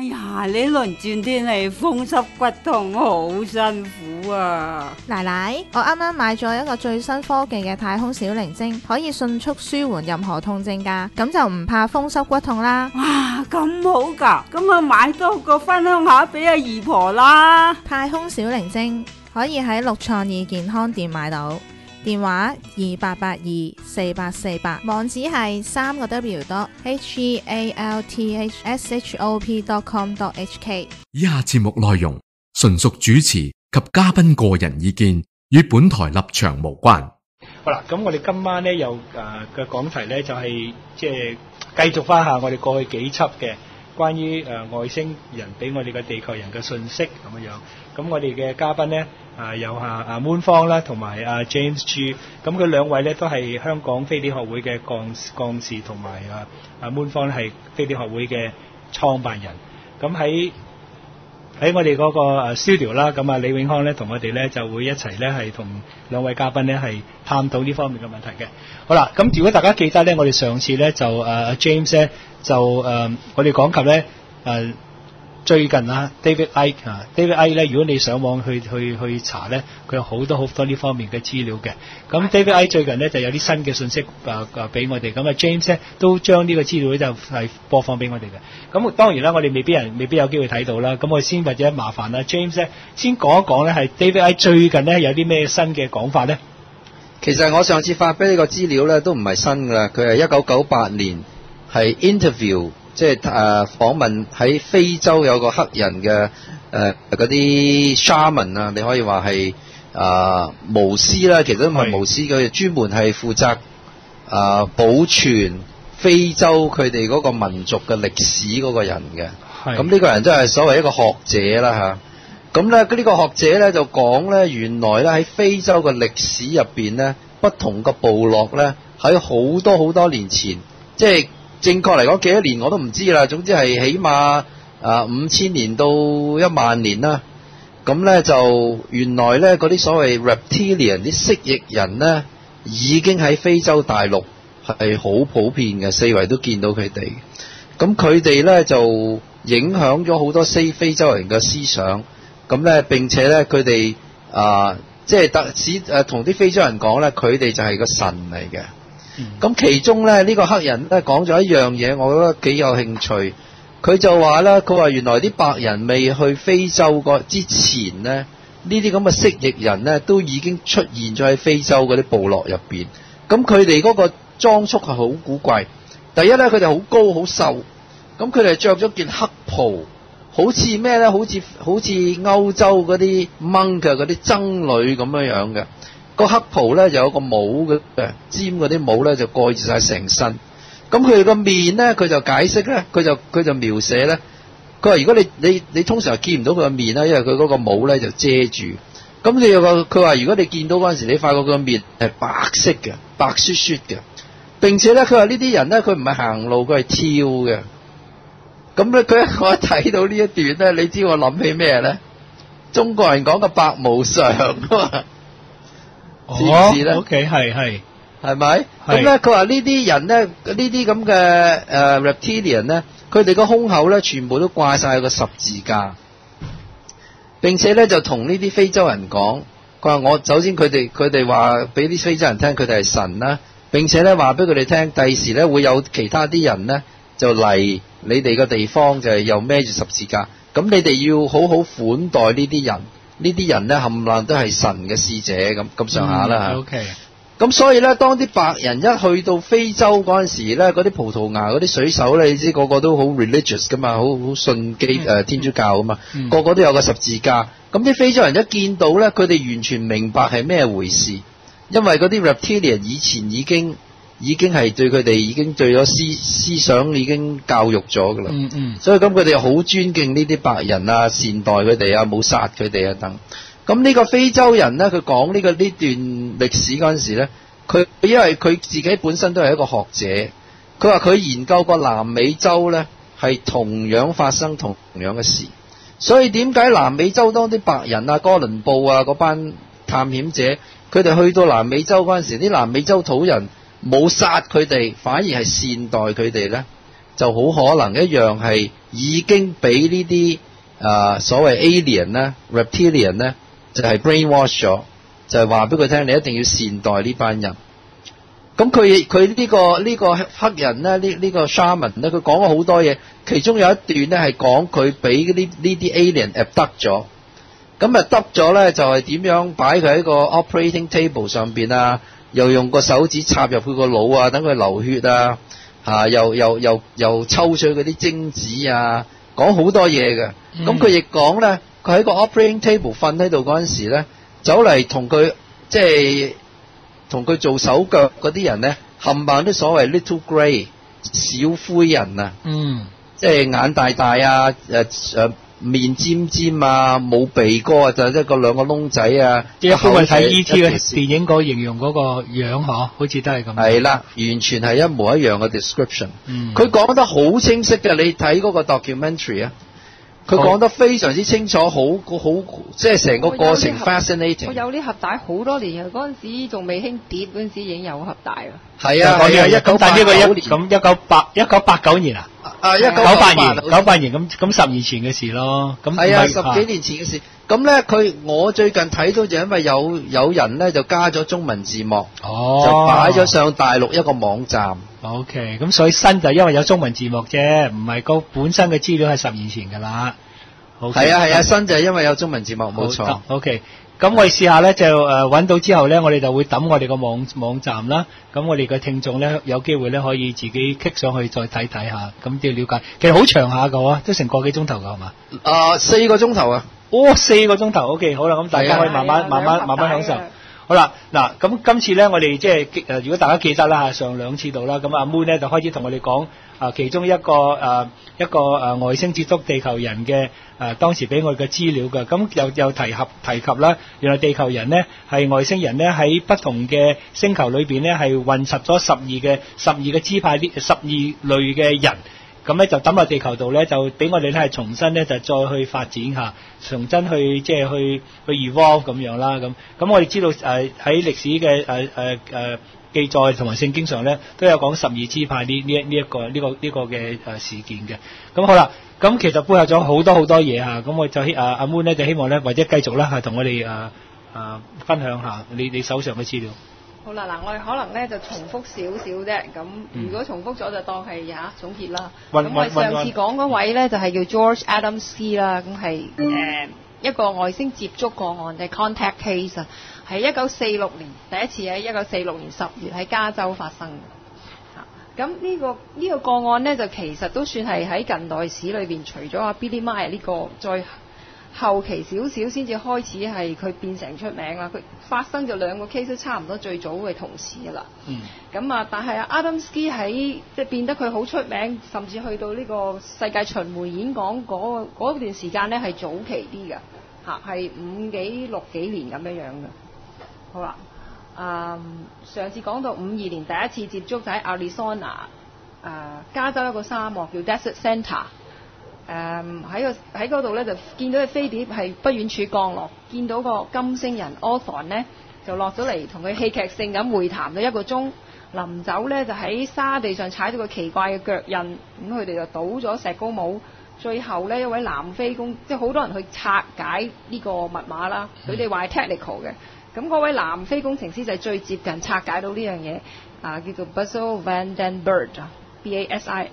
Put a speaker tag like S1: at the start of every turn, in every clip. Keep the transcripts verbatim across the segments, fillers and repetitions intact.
S1: 呀，呢輪轉天氣風濕骨痛好辛苦啊！
S2: 奶奶，我啱啱買咗一個最新科技嘅太空小靈精，可以迅速舒緩任何痛症㗎，咁就唔怕風濕骨痛啦。
S1: 哇，咁好㗎，咁啊買多個分享下俾阿姨婆啦。
S2: 太空小靈精可以喺六創意健康店買到。電話二八八二四八四八，網址係三個 W dot H E A L T H S H O P dot com dot H K。
S3: 以下節目內容純屬主持及嘉賓個人意見，與本台立場無關。
S4: 好啦，咁我哋今晚咧又誒嘅講題咧就係即係繼續翻下我哋過去幾輯嘅關於誒、呃、外星人俾我哋嘅地球人嘅信息咁樣樣。咁我哋嘅嘉賓咧啊有下阿 Moon 方啦，同埋阿 James Chu。咁佢兩位咧都係香港飛碟學會嘅幹幹事，同埋啊阿 Moon 方咧係飛碟學會嘅創辦人。咁喺喺我哋嗰個 studio 啦，咁啊李永康咧同我哋咧就會一齊咧係同兩位嘉賓咧係探討呢方面嘅問題嘅。好啦，咁如果大家記得咧，我哋上次咧就誒、uh, James 咧就誒、uh, 我哋講及咧誒。Uh, 最近啊 David Icke 啊 David Icke 咧，如果你上網去去去查咧，佢有好多好多呢方面嘅資料嘅。咁 David Icke 最近咧就有啲新嘅信息啊啊俾我哋，咁啊 James 咧都將呢個資料咧就係播放俾我哋嘅。咁當然啦，我哋未必人未必有機會睇到啦。咁我先或者麻煩啦 James 咧先講一講咧，係 David Icke 最近咧有啲咩新嘅講法咧？
S5: 其實我上次發俾你個資料咧都唔係新噶啦，佢係一九九八年係 interview。即係誒訪問喺非洲有個黑人嘅誒嗰啲 shaman 啊，你可以話係誒巫師啦，其實都唔係巫師，佢專門係負責誒、呃、保存非洲佢哋嗰個民族嘅歷史嗰個人嘅。咁呢個人都係所謂一個學者啦嚇。咁咧呢個學者咧就講咧，原來咧喺非洲嘅歷史入邊咧，不同嘅部落咧喺好多好多年前，即係。正確嚟講幾多年我都唔知啦，總之係起碼啊五千年到一萬年啦。咁咧就原來咧嗰啲所謂 reptilian 啲蜥蜴人咧，已經喺非洲大陸係好普遍嘅，四圍都見到佢哋。咁佢哋咧就影響咗好多非非洲人嘅思想。咁咧並且咧佢哋啊即係特使誒同啲非洲人講咧，佢哋就係個神嚟嘅。咁、嗯、其中咧呢、呢個黑人咧講咗一樣嘢，我覺得幾有興趣。佢就話咧，佢話原來啲白人未去非洲個之前咧，呢啲咁嘅蜥蜴人咧都已經出現咗喺非洲嗰啲部落入邊。咁佢哋嗰個裝束係好古怪。第一咧，佢哋好高好瘦，咁佢哋着咗件黑袍，好似咩咧？好似好似歐洲嗰啲蒙嘅嗰啲僧侶咁樣樣嘅。個黑袍咧就有個帽嘅，尖嗰啲帽咧就蓋住晒成身。咁佢哋個面咧，佢就解釋咧，佢就佢就描寫咧。佢話如果你你你通常見唔到佢個面啦，因為佢嗰個帽咧就遮住。咁你有個佢話如果你見到嗰陣時，你發覺佢個面係白色嘅，白雪雪嘅。並且咧，佢話呢啲人咧，佢唔係行路，佢係跳嘅。咁咧，佢我一睇到呢一段咧，你知我諗起咩咧？中國人講嘅白無常啊嘛。知唔知咧？OK， 係係係咪？咁咧，佢話呢啲人咧，呢啲咁嘅誒 reptilian 咧，佢哋個胸口咧，全部都掛晒個十字架。並且咧，就同呢啲非洲人講，佢話我首先佢哋佢哋話俾啲非洲人聽，佢哋係神啦。並且咧話俾佢哋聽，第時咧會有其他啲人咧就嚟你哋個地方，就係又孭住十字架。咁你哋要好好款待呢啲人。呢啲人咧冚唪唥都係神嘅使者咁咁上下啦嚇。OK。咁所以咧，當啲白人一去到非洲嗰陣時咧，嗰啲葡萄牙嗰啲水手咧，你知個個都好 religious 噶嘛，好好信基誒、呃、天主教啊嘛，嗯、個個都有個十字架。咁啲非洲人一見到咧，佢哋完全明白係咩回事，因為嗰啲 reptilian 以前已經已經係對佢哋已經對咗思思想已經教育咗噶啦。嗯嗯。所以咁佢哋好尊敬呢啲白人啊，善待佢哋啊，冇殺佢哋啊等。咁呢個非洲人咧，佢講呢個呢段歷史嗰陣時咧，佢因為佢自己本身都係一個學者，佢話佢研究過南美洲咧係同樣發生同樣嘅事，所以點解南美洲當啲白人啊、哥倫布啊嗰班探險者，佢哋去到南美洲嗰陣時，啲南美洲土人冇殺佢哋，反而係善待佢哋咧， 就好可能一樣係已經俾呢啲啊所謂 alien 咧、reptilian 咧，就係 brainwash 咗，就係話俾佢聽，你一定要善待呢班人。咁佢佢呢個呢個黑人咧，呢呢個 shaman 咧，佢講咗好多嘢，其中有一段咧係講佢俾呢呢啲 alien abduct 咗。咁啊得咗咧，就係點樣擺佢喺個 operating table 上邊啊？又用個手指插入佢個腦啊，等佢流血啊！嚇，又又又又抽取嗰啲精子啊，講好多嘢嘅。咁佢亦講咧，佢喺個 operating table 瞓喺度嗰陣時咧，走嚟同佢即係同佢做手腳嗰啲人咧，冚唪唥啲所謂 little grey 小灰人啊，嗯，即係眼大大啊，誒誒。面尖尖啊，冇鼻哥啊，就一個兩個窿仔啊。即係一般我睇 E T 嘅電影嗰形容嗰個樣嗬，好似都係咁。係啦，完全係一模一樣嘅 description。嗯，佢講得好清晰嘅，你睇嗰個 documentary 啊，佢講得非常之清楚，好好即係成個過程 fascinating。我有呢盒帶好多年嘅，嗰陣時仲未興碟，嗰陣時已經有盒帶啦。係啊，係啊，一九八九年，咁一九八一九八九年啊。啊！一九九八年，九八年咁咁十年前嘅事咯。咁係啊，十幾年前嘅事。咁咧，佢我最近睇到就因為有有人咧就加咗中文字幕，哦，就擺咗上大陸一個網站。OK，咁所以新就因為有中文字幕啫，唔係個本身嘅資料係十年前㗎啦。係啊係啊，新就係因為有中文字幕，冇錯。OK。咁我哋試下咧，就誒揾到之後咧，我哋就會揼我哋個網網站啦。咁我哋嘅聽眾咧，有機會咧可以自己 click 上去再睇睇下，咁要了解。其實好長下㗎喎，都成個幾鐘頭㗎係嘛？啊，四個鐘頭啊！哦，四個鐘頭 ，OK， 好啦，咁大家可以慢慢慢慢慢慢享受。好啦，嗱，咁今次咧，我哋即係誒，如果大家記得啦，上兩次度啦，咁阿 Moon 咧就開始同我哋講啊，其中一個誒一個誒外星接觸地球人嘅誒當時俾我哋嘅資料嘅，咁又又提及提及啦，原來地球人咧係外星人咧喺不同嘅星球裏邊咧係混合咗十二嘅十二嘅支派啲十二類嘅人。咁咧就抌落地球度咧，就俾我哋咧係重新咧就再去發展下，重新去即係去去 evolve 咁樣啦。咁咁我哋知道誒喺歷史嘅誒誒誒記載同埋聖經上咧都有講十二支派呢呢呢一個呢個呢個嘅誒事件嘅。咁好啦，咁其實背後咗好多好多嘢嚇。咁我就希阿阿 Moon 咧就希望咧或者繼續啦係同我哋誒誒分享下你你手上嘅資料。好啦，嗱，我哋可能咧就重複少少啫，咁如果重複咗就當係嚇總結啦。咁、嗯、我哋上次講嗰位咧就係叫 George Adamski 啦，咁係誒一個外星接觸個案嘅 contact case 啊，係一九四六年第一次喺一九四六年十月喺加州發生嘅。嚇，咁呢個呢、這個個案咧就其實都算係喺近代史裏邊，除咗阿 Billy Meier 呢個再後期少少先至開始係佢變成出名啦，佢發生咗兩個 case 都差唔多最早嘅同時㗎啦。嗯。咁啊，但係阿 Adamski 喺即係變得佢好出名，甚至去到呢個世界巡迴演講嗰嗰段時間咧係早期啲㗎，嚇係五幾六幾年咁樣樣嘅。好啦，嗯，上次講到五二年第一次接觸就喺 Arizona，誒、呃、加州一個沙漠叫 Desert Center。誒喺個喺嗰度咧就見到隻飛碟係不遠處降落，見到個金星人 Orthon 咧就落咗嚟同佢戲劇性咁會談咗一個鐘，臨走咧就喺沙地上踩到個奇怪嘅腳印，咁佢哋就倒咗石膏帽，最後咧一位南非工即係好多人去拆解呢個密碼啦，佢哋話係 technical 嘅，咁嗰位南非工程師就係最接近拆解到呢樣嘢，啊叫做 Basil van den Berg，B A S I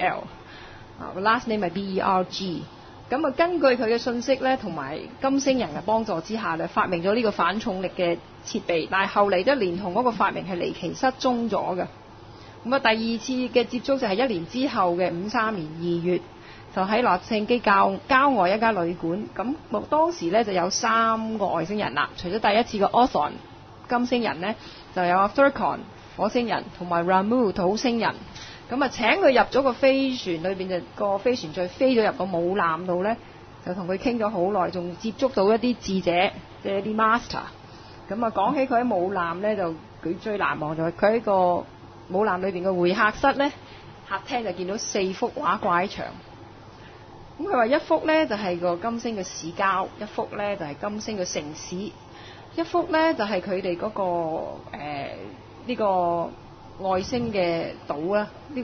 S5: L。last name 係 B E R G， 咁啊根據佢嘅信息咧，同埋金星人嘅幫助之下咧，發明咗呢個反重力嘅設備，但係後嚟都連同嗰個發明係離奇失蹤咗嘅。咁啊第二次嘅接觸就係一年之後嘅五三年二月，就喺洛杉磯郊郊外一家旅館，咁當時咧就有三個外星人啦，除咗第一次嘅 Orthon 金星人咧，就有 Thurcon 火星人同埋 Ramu 土星人。咁啊請佢入咗個飛船裏邊，就個飛船再飛咗入個母艦度咧，就同佢傾咗好耐，仲接觸到一啲智者，即係一啲 master。咁啊講起佢喺母艦咧，就佢最難忘就係佢喺個母艦裏邊嘅會客室咧，客廳就見到四幅畫掛喺牆。咁佢話一幅咧就係個金星嘅市郊，一幅咧就係金星嘅城市，一幅咧就係佢哋嗰個誒呢個。外星嘅島啦，呢、這個島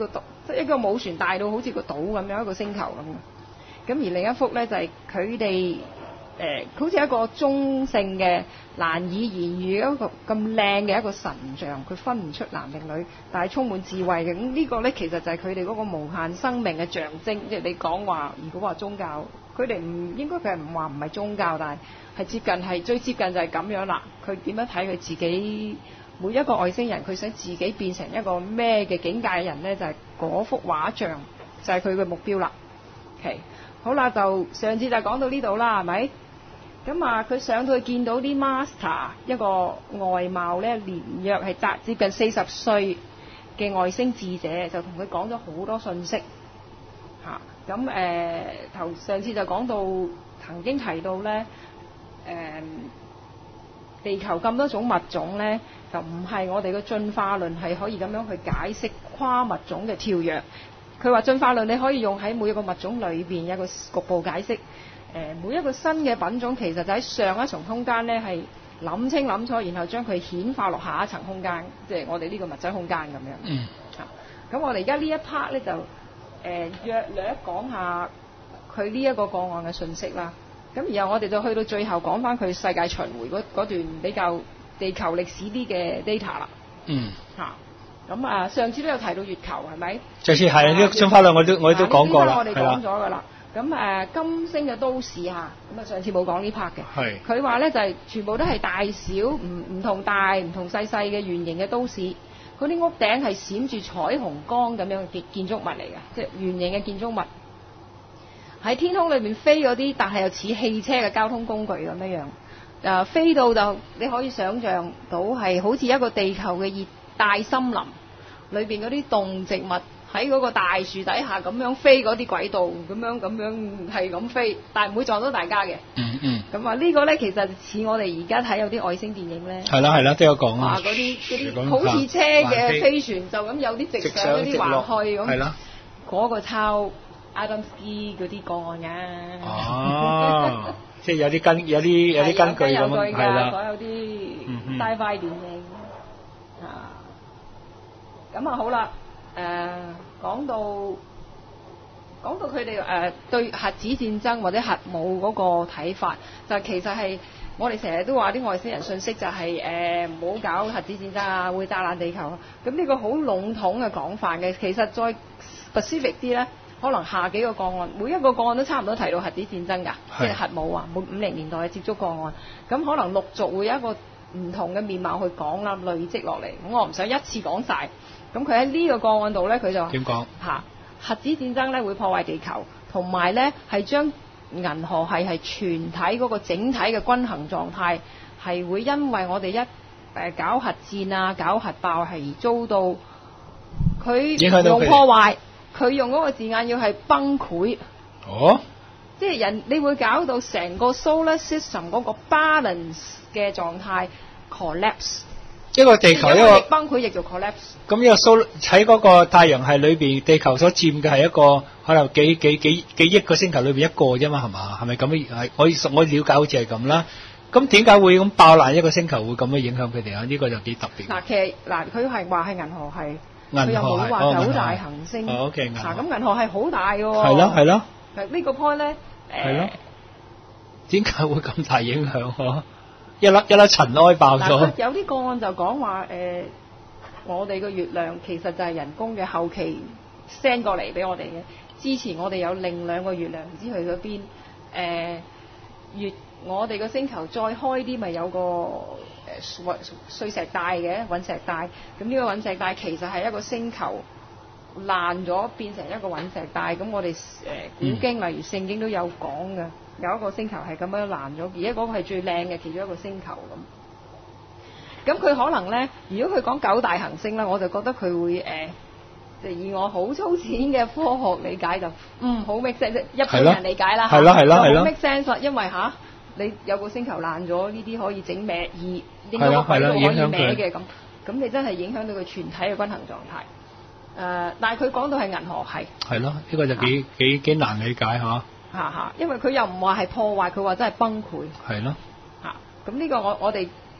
S6: 即係一個母船大到好似個島咁樣一個星球咁嘅。咁而另一幅咧就係佢哋誒，好似一個中性嘅難以言喻一個咁靚嘅一個神像，佢分唔出男定女，但係充滿智慧嘅。咁呢個咧其實就係佢哋嗰個無限生命嘅象徵。即係你講話，如果話宗教，佢哋唔應該佢係唔話唔係宗教，但係係接近係最接近就係咁樣啦。佢點樣睇佢自己？每一個外星人佢想自己變成一個咩嘅境界嘅人呢？就係、是、嗰幅畫像就係佢嘅目標啦。OK， 好啦，就上次就講到呢度啦，係咪？咁啊，佢上到去見到啲 master 一個外貌呢，年約係達接近四十歲嘅外星智者，就同佢講咗好多信息嚇。咁誒頭上次就講到曾經提到呢。誒、呃。地球咁多種物種呢，就唔係我哋嘅進化論係可以咁樣去解釋跨物種嘅跳躍。佢話進化論你可以用喺每一個物種裏邊有一個局部解釋。誒、呃，每一個新嘅品種其實就喺上一層空間呢，係諗清諗楚，然後將佢顯化落下一層空間，即係我哋呢個物質空間咁樣。嗯。嚇、啊，咁我哋而家呢一 part 呢，就誒、呃、約略講下佢呢一個個案嘅信息啦。咁然後我哋就去到最後講翻佢世界巡迴嗰段比較地球歷史啲嘅 data 啦。嗯。嚇、啊，咁啊上次都有提到月球係咪？
S4: 上次係呢個進化論我都我都講過啦，
S6: 我哋講咗㗎啦。咁誒、啊、金星嘅都市嚇，咁啊上次冇講呢 part 嘅。係。佢話咧就係、是、全部都係大小唔唔同大唔同細細嘅圓形嘅都市，嗰啲屋頂係閃住彩虹光咁樣嘅建建築物嚟嘅，即係圓形嘅建築物。喺天空裏面飛嗰啲，但係又似汽車嘅交通工具咁樣樣，誒、呃、飛到就你可以想像到係好似一個地球嘅熱帶森林裏邊嗰啲動植物喺嗰個大樹底下咁樣飛嗰啲軌道，咁樣咁樣係咁飛，但係唔會撞到大家嘅。嗯嗯。咁啊呢個咧其實似我哋而家睇有啲外星電影咧。係啦係啦，都有講啊。嗰啲嗰啲好似車嘅飛船就咁有啲直上嗰啲橫去咁。係啦。嗰個抄Adamski 嗰啲個案㗎。哦，即係有啲根，有啲有啲根據咁樣，係啦。所有啲 sci-fi 電影啊，咁啊好啦，誒、呃、講到講到佢哋誒對核子戰爭或者核武嗰個睇法，就其實係我哋成日都話啲外星人信息就係誒唔好搞核子戰爭啊，會炸爛地球。咁呢個好籠統嘅講法嘅，其實再 specific 啲咧。可能下幾個個案，每一個個案都差唔多提到核子戰爭㗎，即係核武啊，每五零年代嘅接觸個案，咁可能陸續會有一個唔同嘅面貌去講啦，累積落嚟。咁我唔想一次講晒。咁佢喺呢個個案度咧，佢就話點講嚇核子戰爭咧會破壞地球，同埋咧係將銀河系係全體嗰個整體嘅均衡狀態係會因為我哋一誒搞核戰啊、搞核爆係而遭到佢用破壞。佢用嗰個字眼要係崩潰，哦，即係人你會搞到成個 solar system 嗰個 balance 嘅狀態 collapse，
S4: 一個地球一個
S6: 崩潰亦做 collapse。
S4: 咁呢個 solar 喺嗰個太陽系裏邊，地球所佔嘅係一個可能幾幾幾幾億個星球裏邊一個啫嘛，係嘛？係咪咁樣？係我我了解好似係咁啦。咁點解會咁爆爛一個星球會咁樣影響佢哋啊？呢、這個就幾特別。嗱，
S6: 其實嗱，佢係話係銀河系。佢又冇話好大行星，嗱咁銀河系好大嘅喎，係咯係咯。嗱呢個 point 咧，誒
S4: 點解會咁大影響？嗬，一粒一粒塵埃爆咗。
S6: 有啲個案就講話誒，我哋個月亮其實就係人工嘅，後期 send 過嚟俾我哋嘅。之前我哋有另兩個月亮，唔知去咗邊。誒月我哋個星球再開啲，咪有個誒碎石帶嘅隕石帶，咁呢個隕石帶其實係一個星球爛咗變成一個隕石帶，咁我哋誒古經、嗯、例如聖經都有講嘅，有一個星球係咁樣爛咗，而且嗰個係最靚嘅其中一個星球咁。咁佢可能咧，如果佢講九大行星咧，我就覺得佢會誒，即、呃、係以我好粗淺嘅科學理解就，嗯，好 make sense，一般人理解啦，係啦係啦係啦 make sense，因為吓。啊你有個星球爛咗，呢啲可以整歪，而應該個軌道可以歪嘅咁，咁你真係影響到佢全體嘅均衡狀態。誒、呃，但係佢講到係銀河系，係咯，呢、呢個就幾、啊、幾幾難理解嚇。嚇嚇，因為佢又唔話係破壞，佢話真係崩潰。係咯。嚇，咁呢個我我哋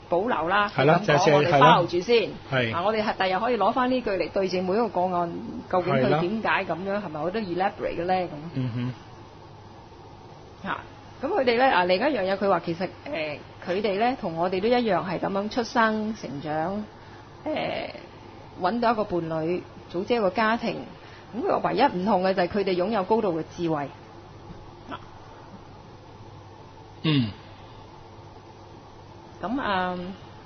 S6: 保留啦，
S4: 係啦，就係
S6: 我哋包住先。
S4: 係。
S6: 啊，我哋係第日可以攞翻呢句嚟對證每一個個案，究竟佢點解咁樣，係咪好多 elaborate 嘅咧？咁。
S4: 嗯哼。
S6: 嚇！咁佢哋咧啊，另一樣嘢佢話其實誒，佢哋咧同我哋都一樣係咁樣出生成長，誒、呃、揾到一個伴侶，組織一個家庭。咁佢話唯一唔同嘅就係佢哋擁有高度嘅智慧。
S4: 嗯。
S6: 咁啊，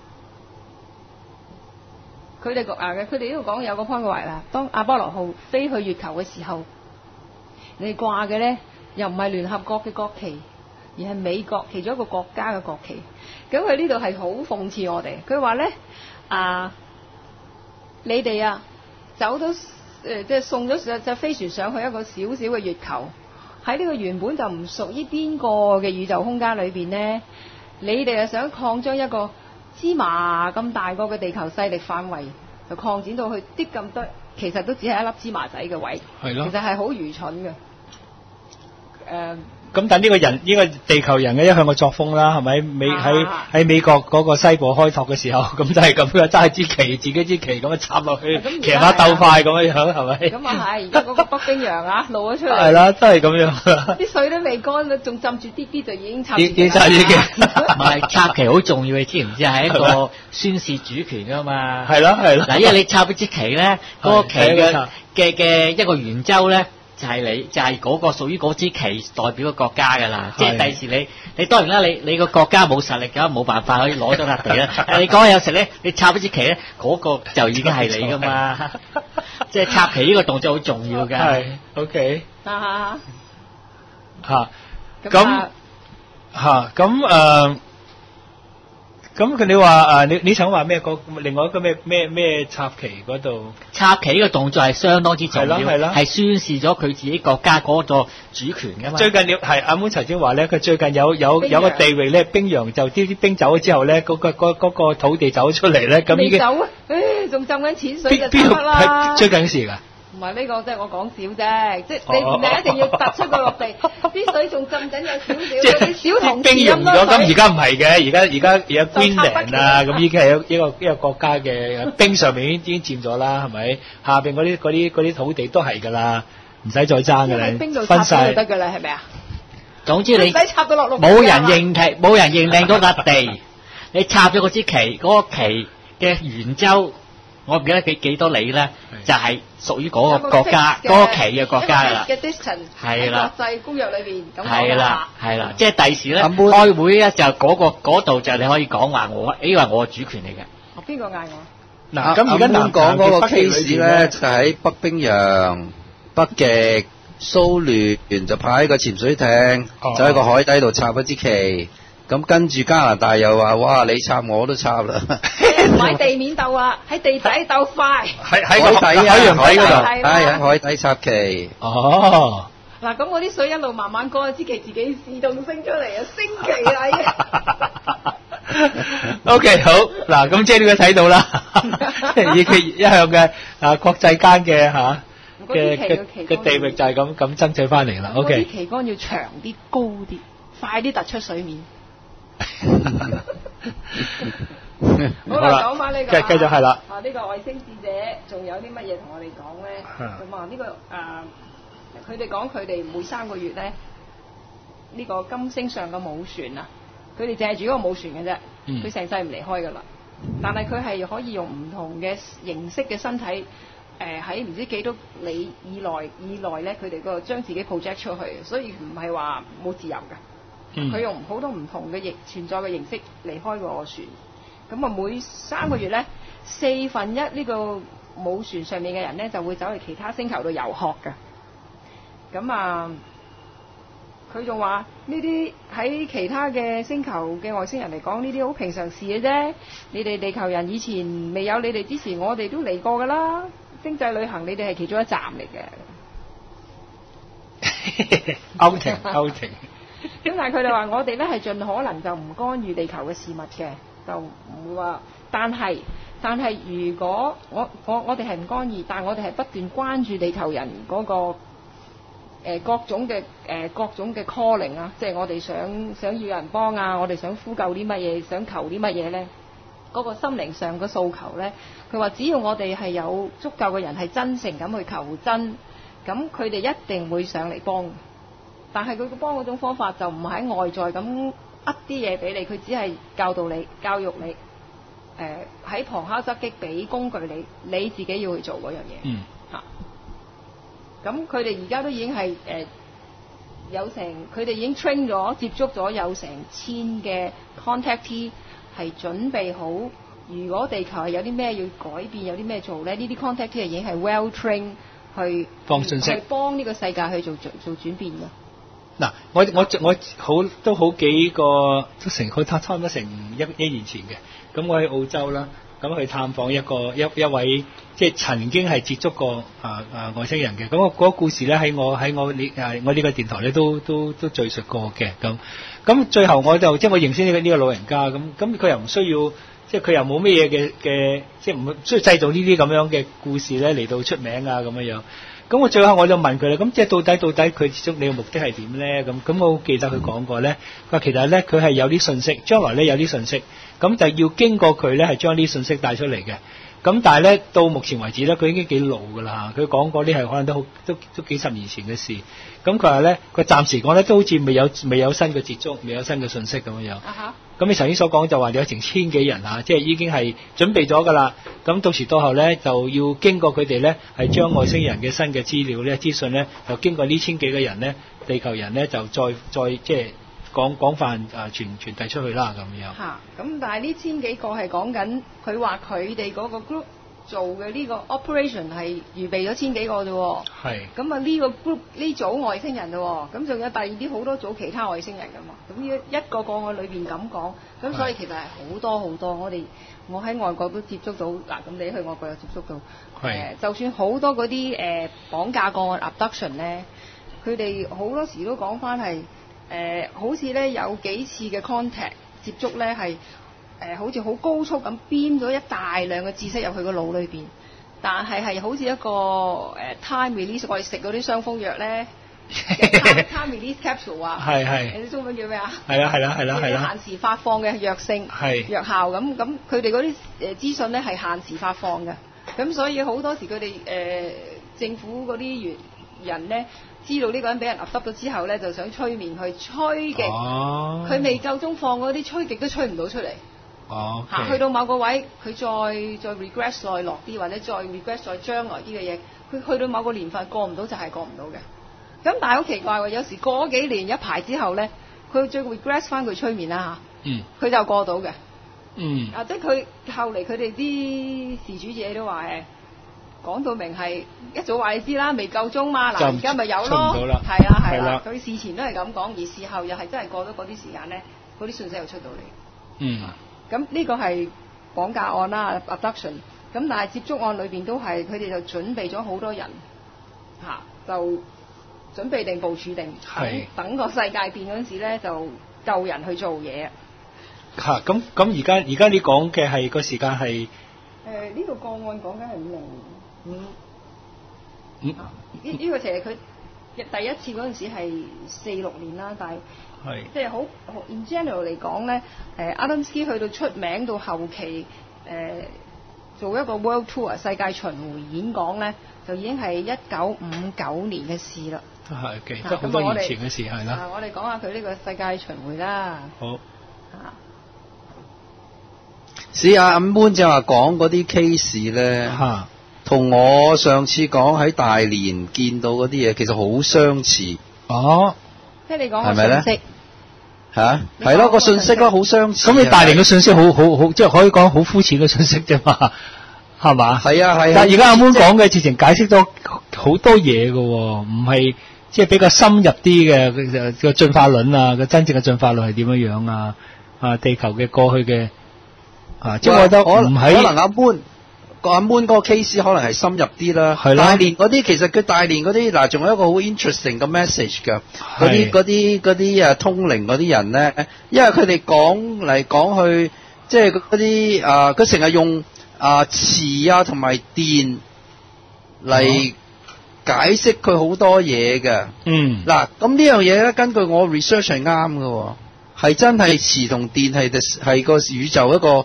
S6: 佢哋個啊嘅，佢哋呢度講有個 point 話啦，當阿波羅號飛去月球嘅時候，你掛嘅咧又唔係聯合國嘅國旗，而係美國其中一個國家嘅國旗。咁佢呢度係好諷刺我哋。佢話咧啊，你哋啊走到誒即係送咗隻隻飛船上去一個小小嘅月球，喺呢個原本就唔屬於邊個嘅宇宙空間裏邊咧。你哋係想擴張一個芝麻咁大個嘅地球勢力範圍，就擴展到去啲咁多，其實都只係一粒芝麻仔嘅位。
S4: 係咯。
S6: 其實係好愚蠢嘅。誒、呃。
S4: 咁但呢個人呢、呢個地球人嘅一向嘅作風啦，係咪美喺喺美國嗰個西部開拓嘅時候，咁就係咁嘅，揸支旗，自己支旗咁樣插落去，騎馬鬥快咁樣樣，係咪？
S6: 咁啊係，而家嗰個北冰洋啊露咗出嚟。係
S4: 啦，真係咁樣。
S6: 啲水都未乾，仲浸住啲啲就已經插。
S7: 已經插住嘅，唔係插旗好重要，你知唔知？係一個宣示主權噶嘛。
S4: 係咯係咯。
S7: 嗱，因為你插一支旗咧，嗰、嗰個旗嘅嘅嘅一個圓周咧。就係、是、你，就係、是、嗰個屬於嗰支旗代表嘅國家㗎啦。即係第時你，你當然啦，你你個國家冇實力㗎，冇辦法可以攞到笪地啦。你講有實力，你插一支旗咧，嗰、那個就已經係你㗎嘛。即係插旗呢個動作好重要㗎。
S4: 係 ，OK。
S6: 啊
S4: 嚇咁嚇咁誒。咁佢你話誒，你你想話咩？個另外一個咩咩咩插旗嗰度？
S7: 插旗呢個動作係相當之重要，
S4: 係啦，
S7: 係宣示咗佢自己國家嗰個主權噶嘛。
S4: 最近要係阿 Moon 頭先話咧，佢最近有有有個地域咧，冰洋就啲啲冰走咗之後咧，嗰、嗰個嗰、嗰個土地走咗出嚟咧，咁已經
S6: 未走啊！誒，仲浸緊淺水就得啦。
S4: 最近嘅事㗎。
S6: 唔係呢個，即係我講少啫，即係你你一定要突出個落地，啲水仲浸緊有少少，啲小同
S4: 冰融咗，咁而家唔係嘅，而家而家而家 Greenland 啊，咁已經係一個一個國家嘅冰上面已經已經佔咗啦，係咪？下邊嗰啲嗰啲嗰啲土地都係㗎啦，唔使再爭㗎啦，分晒
S6: 就得㗎啦，係咪啊？
S7: 總之你
S6: 唔使插到落陸，
S7: 冇人認旗，冇人認領嗰笪地，你插咗嗰支旗，嗰、嗰個旗嘅圓周。我唔記得幾幾多里咧，就係屬於嗰個國家嗰個旗嘅國家啦。係啦，
S6: 國際公約裏邊咁講
S7: 係啦，係啦，即係第時咧開會咧就嗰個嗰度就你可以講話我呢個係我嘅主權嚟嘅。
S6: 我邊個嗌我？
S5: 嗱，咁而家南講嗰個 case 咧，就喺北冰洋、北極，蘇聯就派一個潛水艇，就喺個海底度插一支旗。咁跟住加拿大又話：哇！你插我都插啦！
S6: 唔喺地面鬥啊，喺地底鬥快。
S4: 喺喺海底
S5: 海洋底嗰度，係喺海底插旗。
S4: 哦。
S6: 嗱，咁我啲水一路慢慢乾，支旗自己自動升出嚟啊，升旗啦
S4: ！O K， 好嗱，咁即係呢個睇到啦，以佢一向嘅啊國際間嘅嚇嘅嘅嘅地域就係咁咁爭取翻嚟啦。O K。
S6: 啲旗杆要長啲、高啲、快啲突出水面。好啦，講翻呢個，
S4: 繼續係啦。
S6: 啊，呢、這個外星使者仲有啲乜嘢同我哋講咧？咁啊，呢、這個啊，佢哋講佢哋每三個月咧，呢、這個金星上嘅母船啊，佢哋淨係住嗰個母船嘅啫，佢成世唔離開噶啦。但係佢係可以用唔同嘅形式嘅身體，誒喺唔知幾多里以內以內咧，佢哋個將自己 project 出去，所以唔係話冇自由嘅。佢、嗯、用好多唔同嘅形存在嘅形式離開個船，咁啊每三個月咧，四分一呢個母船上面嘅人咧就會走去其他星球度遊學㗎。咁啊，佢仲話呢啲喺其他嘅星球嘅外星人嚟講，呢啲好平常事嘅啫。你哋地球人以前未有你哋之前，我哋都嚟過㗎啦。星際旅行你哋係其中一站嚟嘅。
S4: outing outing。
S6: 咁但係佢哋話我哋咧係盡可能就唔干預地球嘅事物嘅，就唔會話。但係但係如果我我我哋係唔干預，但係我哋係不斷關注地球人嗰、那個誒、呃、各種嘅誒、呃、各種嘅 calling 啊，即係我哋想想要人幫啊，我哋想呼救啲乜嘢，想求啲乜嘢咧， 嗰個心靈上嘅訴求咧，佢話只要我哋係有足夠嘅人係真誠咁去求真，咁佢哋一定會上嚟幫。但係佢幫嗰種方法就唔係喺外在咁呃啲嘢俾你，佢只係教導你、教育你，誒喺旁敲側擊俾工具你，你自己要去做嗰樣嘢。
S4: 嗯。
S6: 嚇、啊。咁佢哋而家都已經係誒、呃、有成，佢哋已經 train 咗、接觸咗有成千嘅 contactee 係準備好。如果地球係有啲咩要改變，有啲咩做咧，呢啲 contactee 已經係 well trained 去
S4: 放信息，
S6: 去幫呢個世界去做做做轉變㗎。
S4: 嗱，我我我好都好幾個都成佢差差唔多成一一年前嘅，咁我喺澳洲啦，咁去探訪一個一一位即係曾經係接觸過啊啊外星人嘅，咁我嗰個故事咧喺我喺我呢誒我呢個電台咧都都都敘述過嘅，咁咁最後我就即係我認識呢個呢個老人家，咁咁佢又唔需要即係佢又冇咩嘢嘅嘅，即係唔需要製造呢啲咁樣嘅故事咧嚟到出名啊咁樣樣。咁我最後我就問佢啦，咁即係到底到底佢接觸你嘅目的係點咧？咁咁我好記得佢講過咧，佢話其實咧佢係有啲信息，將來咧有啲信息，咁就要經過佢咧係將啲信息帶出嚟嘅。咁但係咧到目前為止咧，佢已經幾老㗎啦嚇。佢講過啲係可能都好都都幾十年前嘅事。咁佢話咧，佢暫時講咧都好似未有未有新嘅接觸，未有新嘅信息咁樣樣。啊哈。咁你頭先所講就話你有成千幾人嚇，即係已經係準備咗㗎啦。咁到時到後咧就要經過佢哋咧係將外星人嘅新嘅資料咧資訊咧，就經過呢千幾個人咧，地球人咧就再再即係廣廣泛啊傳傳遞出去啦咁樣。
S6: 嚇！咁但係呢千幾個係講緊佢話佢哋嗰個 group 做嘅呢個 operation 係預備咗千幾個啫喎。係。咁啊呢個 group 呢組外星人啫喎，咁仲有第二啲好多組其他外星人㗎嘛。咁呢一個個案裏邊咁講，咁所以其實係好多好多。我哋我喺外國都接觸到嗱，咁你去外國有接觸到。係。誒、呃，就算好多嗰啲誒綁架個案 abduction 咧，佢哋好多時都講翻係誒，好似咧有幾次嘅 contact 接觸咧係。誒、呃、好似好高速咁編咗一大量嘅知識入去個腦裏邊，但係係好似一個誒、呃、time release， 我哋食嗰啲傷風藥咧time, time release capsule 啊，係係，你啲中文叫咩啊？係啦係啦係啦係啦，限時發放嘅藥性係藥效咁咁，佢哋嗰啲誒資訊咧係限時發放嘅，咁所以好多時佢哋誒政府嗰啲人咧知道呢個人俾人揼咗之後咧，就想催眠去催極，佢、哦、未夠鐘放嗰啲催極都催唔到出嚟。哦，嚇、okay. 去到某個位，佢再再 regress 再落啲，或者再 regress 再將來啲嘅嘢，佢去到某個年份過唔到就係過唔到嘅。咁但係好奇怪喎，有時過咗幾年一排之後咧，佢再 regress 翻佢催眠啦嚇，嗯，佢就過到嘅，嗯，啊即係佢後嚟佢哋啲事主者都話誒，講到明係一早話你知啦，未夠鐘嘛，嗱而家咪有咯，係啦係啦，佢事前都係咁講，而事後又係真係過咗嗰啲時間咧，嗰啲信息又出到嚟，嗯。咁呢個係綁架案啦 abduction， 咁但係接觸案裏邊都係佢哋就準備咗好多人嚇、啊，就準備定部署定，等等個世界變嗰陣時咧，就救人去做嘢。
S4: 嚇！咁咁而家而家你講嘅係個時間係誒
S6: 呢個個案講緊係五零五五呢呢個其實佢第一次嗰陣時係四六年啦，但係。係，即係好 in general 嚟講咧，誒 Adamski 去到出名到後期，誒、呃、做一個 world tour 世界巡迴演講咧，就已經係一九五九年嘅事啦。係，記得好多年前嘅事係啦。啊，我哋講下佢呢個世界巡迴啦。好。啊。
S5: 試下阿 Moon 就話講嗰啲 case 咧，嚇，同我上次講喺大連見到嗰啲嘢，其實好相似。哦。
S6: 即係你講個信息
S5: 嚇，係咯個信息咯，好相似。
S4: 咁你大連嘅信息好好好，即係可以講好膚淺嘅信息啫嘛，係嘛？係啊係啊。但係而家阿 Moon 講嘅，直情解釋咗好多嘢嘅喎，唔係即係比較深入啲嘅個進化論啊，個真正嘅進化論係點樣樣啊？啊，地球嘅過去嘅啊，即係我覺得唔係
S5: 可能阿 Moon。個阿 Moon 嗰個 case 可能係深入啲啦，大連嗰啲其實佢大連嗰啲嗱，仲有一個好 interesting 嘅 message 㗎，嗰啲嗰啲嗰啲誒通靈嗰啲人咧，因為佢哋講嚟講去，即係嗰啲啊，佢成日用啊磁啊同埋電嚟解釋佢好多嘢嘅。嗯，嗱咁呢樣嘢咧，根據我 research 係啱嘅，係真係磁同電係係個宇宙一個。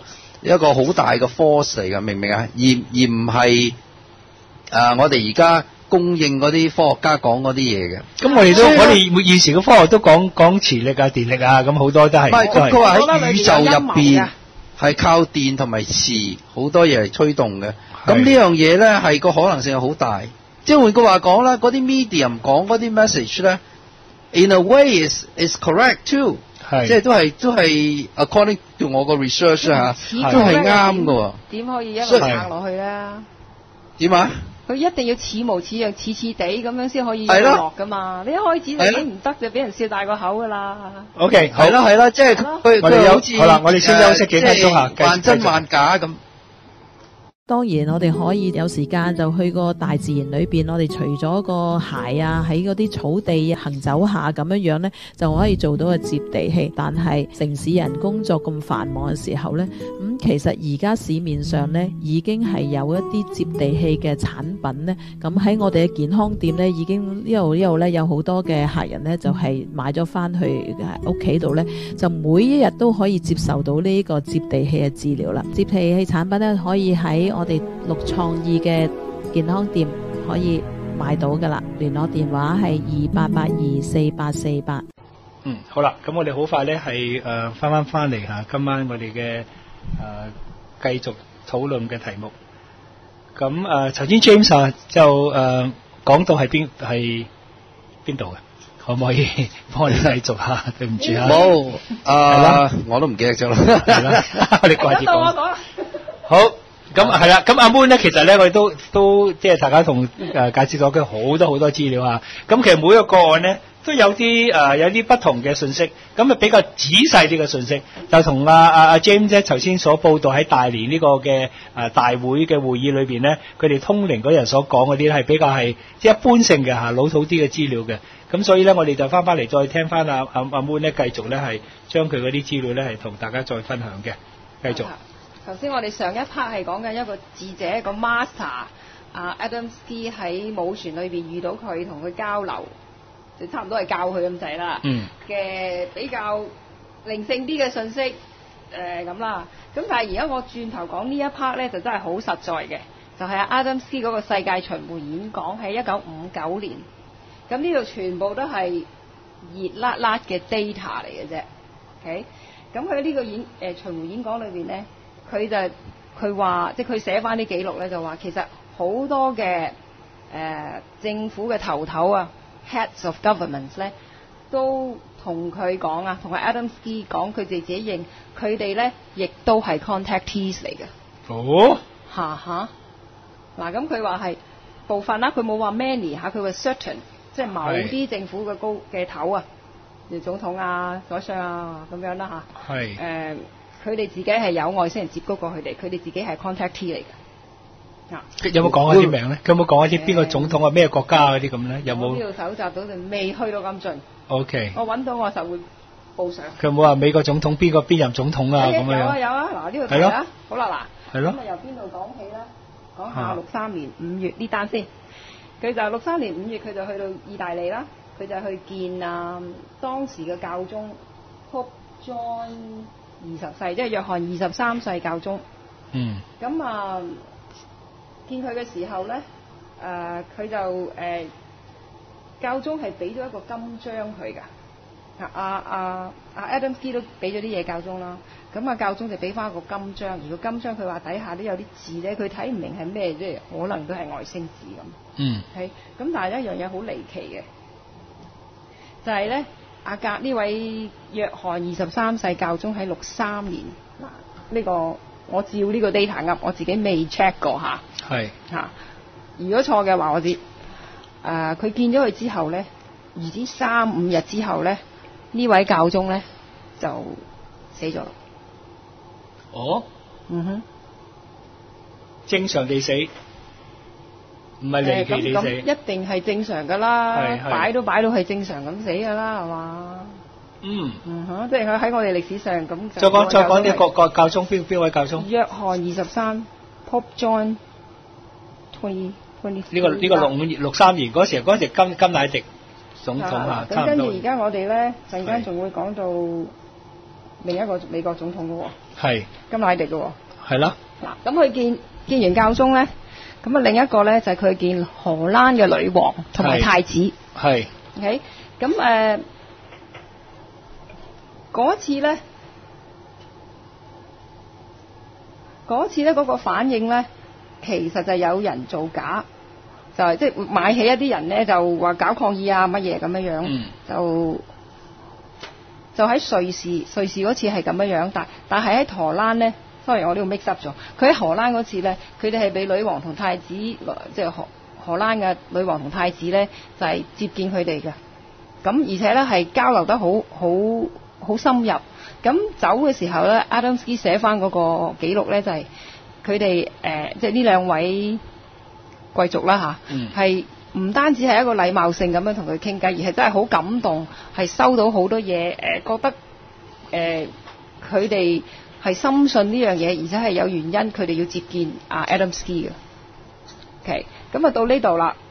S5: 一個好大嘅 force 嚟㗎，明唔明啊？而而唔係誒我哋而家供應嗰啲科學家講嗰啲嘢嘅。
S4: 咁我哋都我哋現時嘅科學都講講磁力啊、電力啊，咁好多都係。
S5: 唔係，佢佢話喺宇宙入邊係靠電同埋磁好多嘢嚟推動嘅。咁呢樣嘢咧係個可能性係好大。即係換句話講啦，嗰啲 medium 講嗰啲 message 咧 ，in a way is is correct too。即係都係都係 according to 我個 research 嚇，都係啱嘅喎。
S6: 點可以一路行落去咧？
S5: 點啊？
S6: 佢一定要似模似樣、似似地咁樣先可以落噶嘛。你一開始就已經唔得，就俾人笑大個口噶啦。
S4: OK，
S5: 係啦係啦，即係佢佢好似
S4: 好啦，我哋先休息幾分鐘嚇，
S5: 萬真萬假咁。
S8: 當然我哋可以有時間就去個大自然裏邊，我哋除咗個鞋啊喺嗰啲草地行走下咁樣樣呢，就可以做到個接地氣。但係城市人工作咁繁忙嘅時候呢，咁、嗯、其實而家市面上呢已經係有一啲接地氣嘅產品呢。咁喺我哋嘅健康店呢，已經呢度呢度呢有好多嘅客人呢，就係、是、買咗翻去屋企度呢，就每一日都可以接受到呢個接地氣嘅治療啦。接地氣產品呢，可以喺我哋綠創意嘅健康店可以買到噶啦，聯絡電話係二八八二四八四八。
S4: 嗯，好啦，咁我哋好快咧係誒翻翻翻嚟嚇，今晚我哋嘅誒繼續討論嘅題目。咁誒頭先 James 啊就誒講到係邊係邊度嘅？可唔可以幫我哋繼續下？對唔住啊。
S5: 冇啊，我都唔記得咗啦。係啦，
S4: 我哋掛住講。好。咁係啦，咁阿 Moon 咧，其實咧我哋都都即係大家同誒、呃、介紹咗佢好多好多資料啊。咁其實每一個個案咧都有啲誒、呃、有啲不同嘅信息，咁啊比較仔細啲嘅信息，就同阿阿阿 James 咧頭先所報道喺大連呢個嘅誒、呃、大會嘅會議裏邊咧，佢哋通靈嗰人所講嗰啲咧係比較係即係一般性嘅嚇老土啲嘅資料嘅。咁所以咧我哋就翻翻嚟再聽翻阿阿阿 Moon 咧繼續咧係將佢嗰啲資料咧係同大家再分享嘅，繼續。
S6: 頭先我哋上一 part 係講緊一個智者一個 master 啊 Adamski 喺母船裏邊遇到佢同佢交流，就差唔多係教佢咁滯啦。嗯。嘅比較靈性啲嘅信息，誒、呃、咁啦。咁但係而家我轉頭講呢一 part 咧，就真係好實在嘅，就係、是、阿 Adamski 嗰個世界巡迴演講喺一九五九年。咁呢度全部都係熱辣辣嘅 data 嚟嘅啫。OK。咁佢呢個演誒、呃、巡迴演講裏邊咧。佢就佢話，即係佢寫翻啲記錄咧，就話其實好多嘅誒、呃、政府嘅頭頭啊 ，heads of governments 咧，都同佢講啊，同阿 Adamski 講，佢哋自己認佢哋咧，亦都係 contactees 嚟嘅。
S4: 哦，
S6: 嚇嚇，嗱咁佢話係部分啦，佢冇話 many 嚇，佢話 certain， 即係某啲政府嘅高嘅頭啊，例如總統啊、首相啊咁樣啦嚇。係誒。呃佢哋自己係有外星人接觸過佢哋，佢哋自己係 contactee 嚟嘅。啊，有冇講一啲名咧？佢有冇講一啲邊個總統啊、咩國家嗰啲咁咧？有冇？呢度搜集到就未去到咁盡。O K。我揾到我就會報上。佢有冇話美國總統邊個邊任總統啊？咁樣有啊有啊，嗱呢度睇啦。好啦嗱。係咯。咁啊由邊度講起咧？講下六三年五月呢單先。佢就六三年五月佢就去到意大利啦，佢就去見啊當時嘅教宗 Pope John。二十世，即係約翰二十三世教宗。嗯。咁啊，見佢嘅時候咧，誒、呃，佢就誒、呃，教宗係俾咗一個金章佢㗎。啊啊啊啊 Adamski 都俾咗啲嘢教宗啦。咁啊，教宗就俾翻一個金章，而個金章佢話底下都有啲字咧，佢睇唔明係咩，即係可能都係外星字咁。嗯。係。咁但係一樣嘢好離奇嘅，就係、是、咧。阿格呢位約翰二十三世教宗喺六三年嗱，呢、這個我照呢個 data 噏，我自己未 check 過嚇。係嚇、啊，如果錯嘅話我知。誒、呃，佢見咗佢之後咧，唔知三五日之後咧，呢位教宗咧就死咗。哦。嗯哼。正常地死。唔係離奇地死，咁、呃、一定係正常噶啦，擺都擺到係正常咁死噶啦，係嘛？嗯，嗯哼，即係佢喺我哋歷史上咁。再講再講啲個個教宗邊邊位教宗？約翰二十三 Pope John twenty twenty。呢個呢個六五六三年嗰時嗰時金金乃迪總統啊，咁跟住而家我哋咧陣間仲會講到另一個美國總統嘅喎，係金乃迪嘅喎。
S4: 係啦。
S6: 嗱，咁佢見見完教宗咧，咁啊另一個咧就係、是、佢見荷蘭嘅女王同埋太子。
S4: 係。
S6: OK， 咁誒嗰次咧，嗰次咧嗰、那個反應咧，其實就有人造假。就係即係買起一啲人咧，就話搞抗議啊乜嘢咁樣樣，嗯、就就喺瑞士，瑞士嗰次係咁樣樣，但但係喺荷蘭咧 ，sorry 我呢度 mix up 咗，佢喺荷蘭嗰次咧，佢哋係俾女王同太子，即係荷荷蘭嘅女王同太子咧，就係、是、接見佢哋嘅，咁而且咧係交流得好好好深入，咁走嘅時候咧，Adamski 寫翻嗰個記錄咧就係佢哋誒，即係呢兩位貴族啦嚇，係、嗯、唔單止係一個禮貌性咁樣同佢傾偈，而係真係好感動，係收到好多嘢，誒、呃、覺得誒佢哋係深信呢樣嘢，而且係有原因，佢哋要接見阿 Adamski 嘅。OK， 咁啊到呢度啦。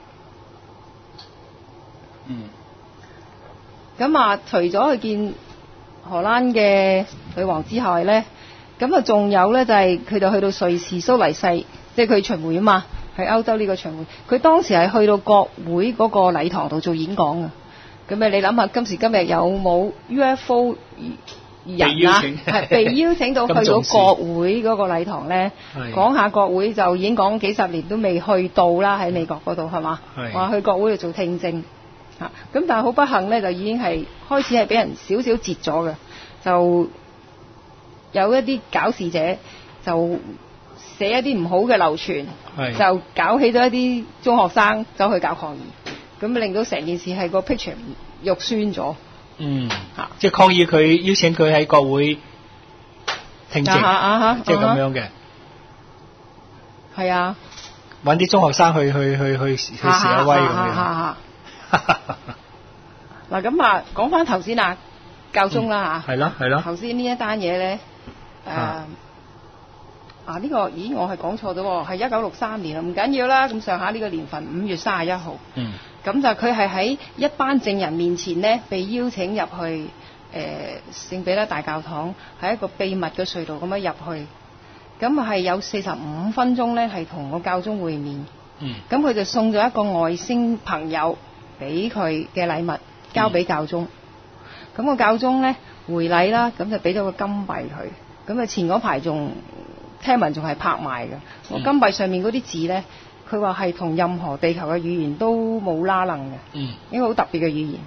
S6: 嗯。咁啊，除咗去見荷蘭嘅女王之外咧，咁啊仲有咧就係佢哋去到瑞士蘇黎世，即係佢巡迴啊嘛。喺歐洲呢個巡迴，佢當時係去到國會嗰個禮堂度做演講嘅。咁啊，你諗下今時今日有冇 U F O 人啊？係被邀請到去到國會嗰個禮堂咧，講下國會就已經講幾十年都未去到啦，喺美國嗰度係嘛？話去國會度做聽證嚇。咁但係好不幸咧，就已經係開始係俾人少少截咗嘅，就有一啲搞事者就寫一啲唔好嘅流傳，就搞起咗一啲中學生走去搞抗議，咁令到成件事係個 picture 肉酸咗。嗯，嚇，
S4: 即係抗議佢邀請佢喺國會聽證，即係咁樣嘅。
S6: 係啊，
S4: 揾啲中學生去去去去去示下威咁樣。
S6: 嗱咁啊，講翻頭先啊，教宗啦嚇。
S4: 係咯係咯。
S6: 頭先呢一單嘢咧，誒。啊！呢、這個，咦，我係講錯咗喎，係一九六三年啊，唔緊要啦。咁上下呢個年份，五月三十一號。嗯。咁就佢係喺一班證人面前呢，被邀請入去誒、呃、聖彼得大教堂，係一個秘密嘅隧道咁樣入去。咁係有四十五分鐘呢，係同個教宗會面。嗯。咁佢就送咗一個外星朋友俾佢嘅禮物，交俾教宗。咁、嗯、個教宗呢，回禮啦，咁就俾咗個金幣佢。咁啊前嗰排仲。聽聞仲係拍賣嘅，我、嗯、金幣上面嗰啲字咧，佢話係同任何地球嘅語言都冇拉楞嘅，嗯，一個好特別嘅語言。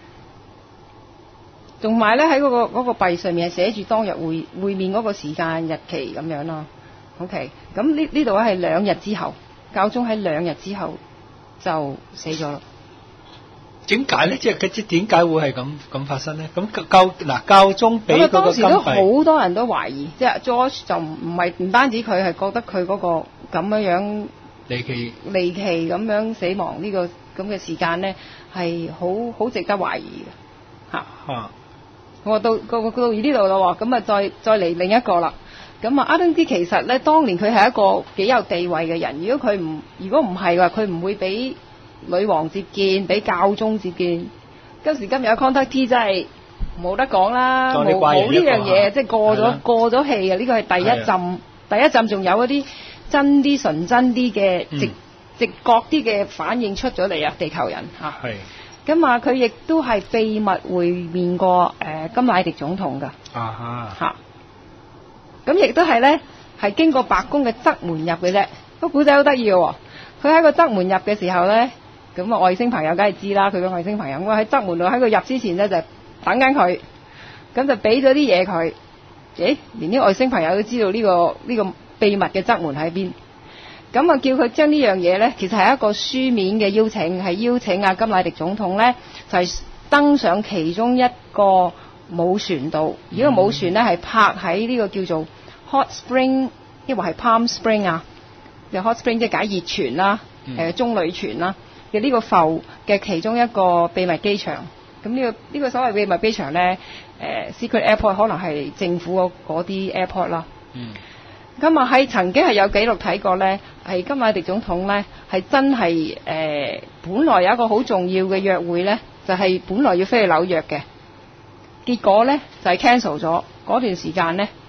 S6: 仲埋咧喺嗰個嗰、嗰個幣上面係寫住當日會會面嗰個時間日期咁樣啦。OK，咁呢呢度咧係兩日之後，教宗喺兩日之後就死咗啦。
S4: 點解咧？即係即點解會係咁咁發生咧？咁教嗱教宗俾嗰個金幣，當時都
S6: 好多人都懷疑，即係 George 就唔唔係唔單止佢係覺得佢嗰個咁樣樣
S4: 離奇
S6: 離奇咁樣死亡呢個咁嘅時間咧，係好好值得懷疑嘅嚇。嚇！我到個到呢度啦喎，咁啊再再嚟另一個啦。咁啊，阿登斯其實咧，當年佢係一個幾有地位嘅人。如果佢唔如果唔係嘅話，佢唔會俾女王接見，俾教宗接見。今時今日嘅 contactee 真係冇得講啦，冇冇呢樣嘢，即係過咗過咗氣嘅。呢個係第一陣，第一陣仲有嗰啲真啲純真啲嘅直、嗯、直覺啲嘅反應出咗嚟啊！地球人嚇，咁啊佢亦都係秘密會面過誒、呃、甘迺迪總統㗎，啊嚇，咁亦都係咧係經過白宮嘅側門入嘅啫。個古仔好得意嘅喎，佢喺個側門入嘅時候咧。咁啊，外星朋友梗係知啦，佢個外星朋友，我喺側門度喺佢入之前咧就等緊佢，咁就俾咗啲嘢佢。誒，連啲外星朋友都知道呢個呢個秘密嘅側門喺邊。咁啊，叫佢將呢樣嘢咧，其實係一個書面嘅邀請，係邀請阿甘迺迪總統咧，就係登上其中一個母船度。而個母船咧係泊喺呢個叫做 Hot Spring，抑或係 Palm Spring 啊，就 Hot Spring 即係解熱泉啦，誒中旅泉啦。嘅呢個埠嘅其中一個秘密機場，咁呢、這個呢、這個所謂秘密機場咧，誒、呃、Secret Airport 可能係政府嗰啲 airport 啦。嗯。咁啊喺曾經係有記錄睇過咧，係甘迺迪總統咧係真係誒、呃，本來有一個好重要嘅約會咧，就係、是、本來要飛去紐約嘅，結果咧就係、是、cancel 咗嗰段時間咧，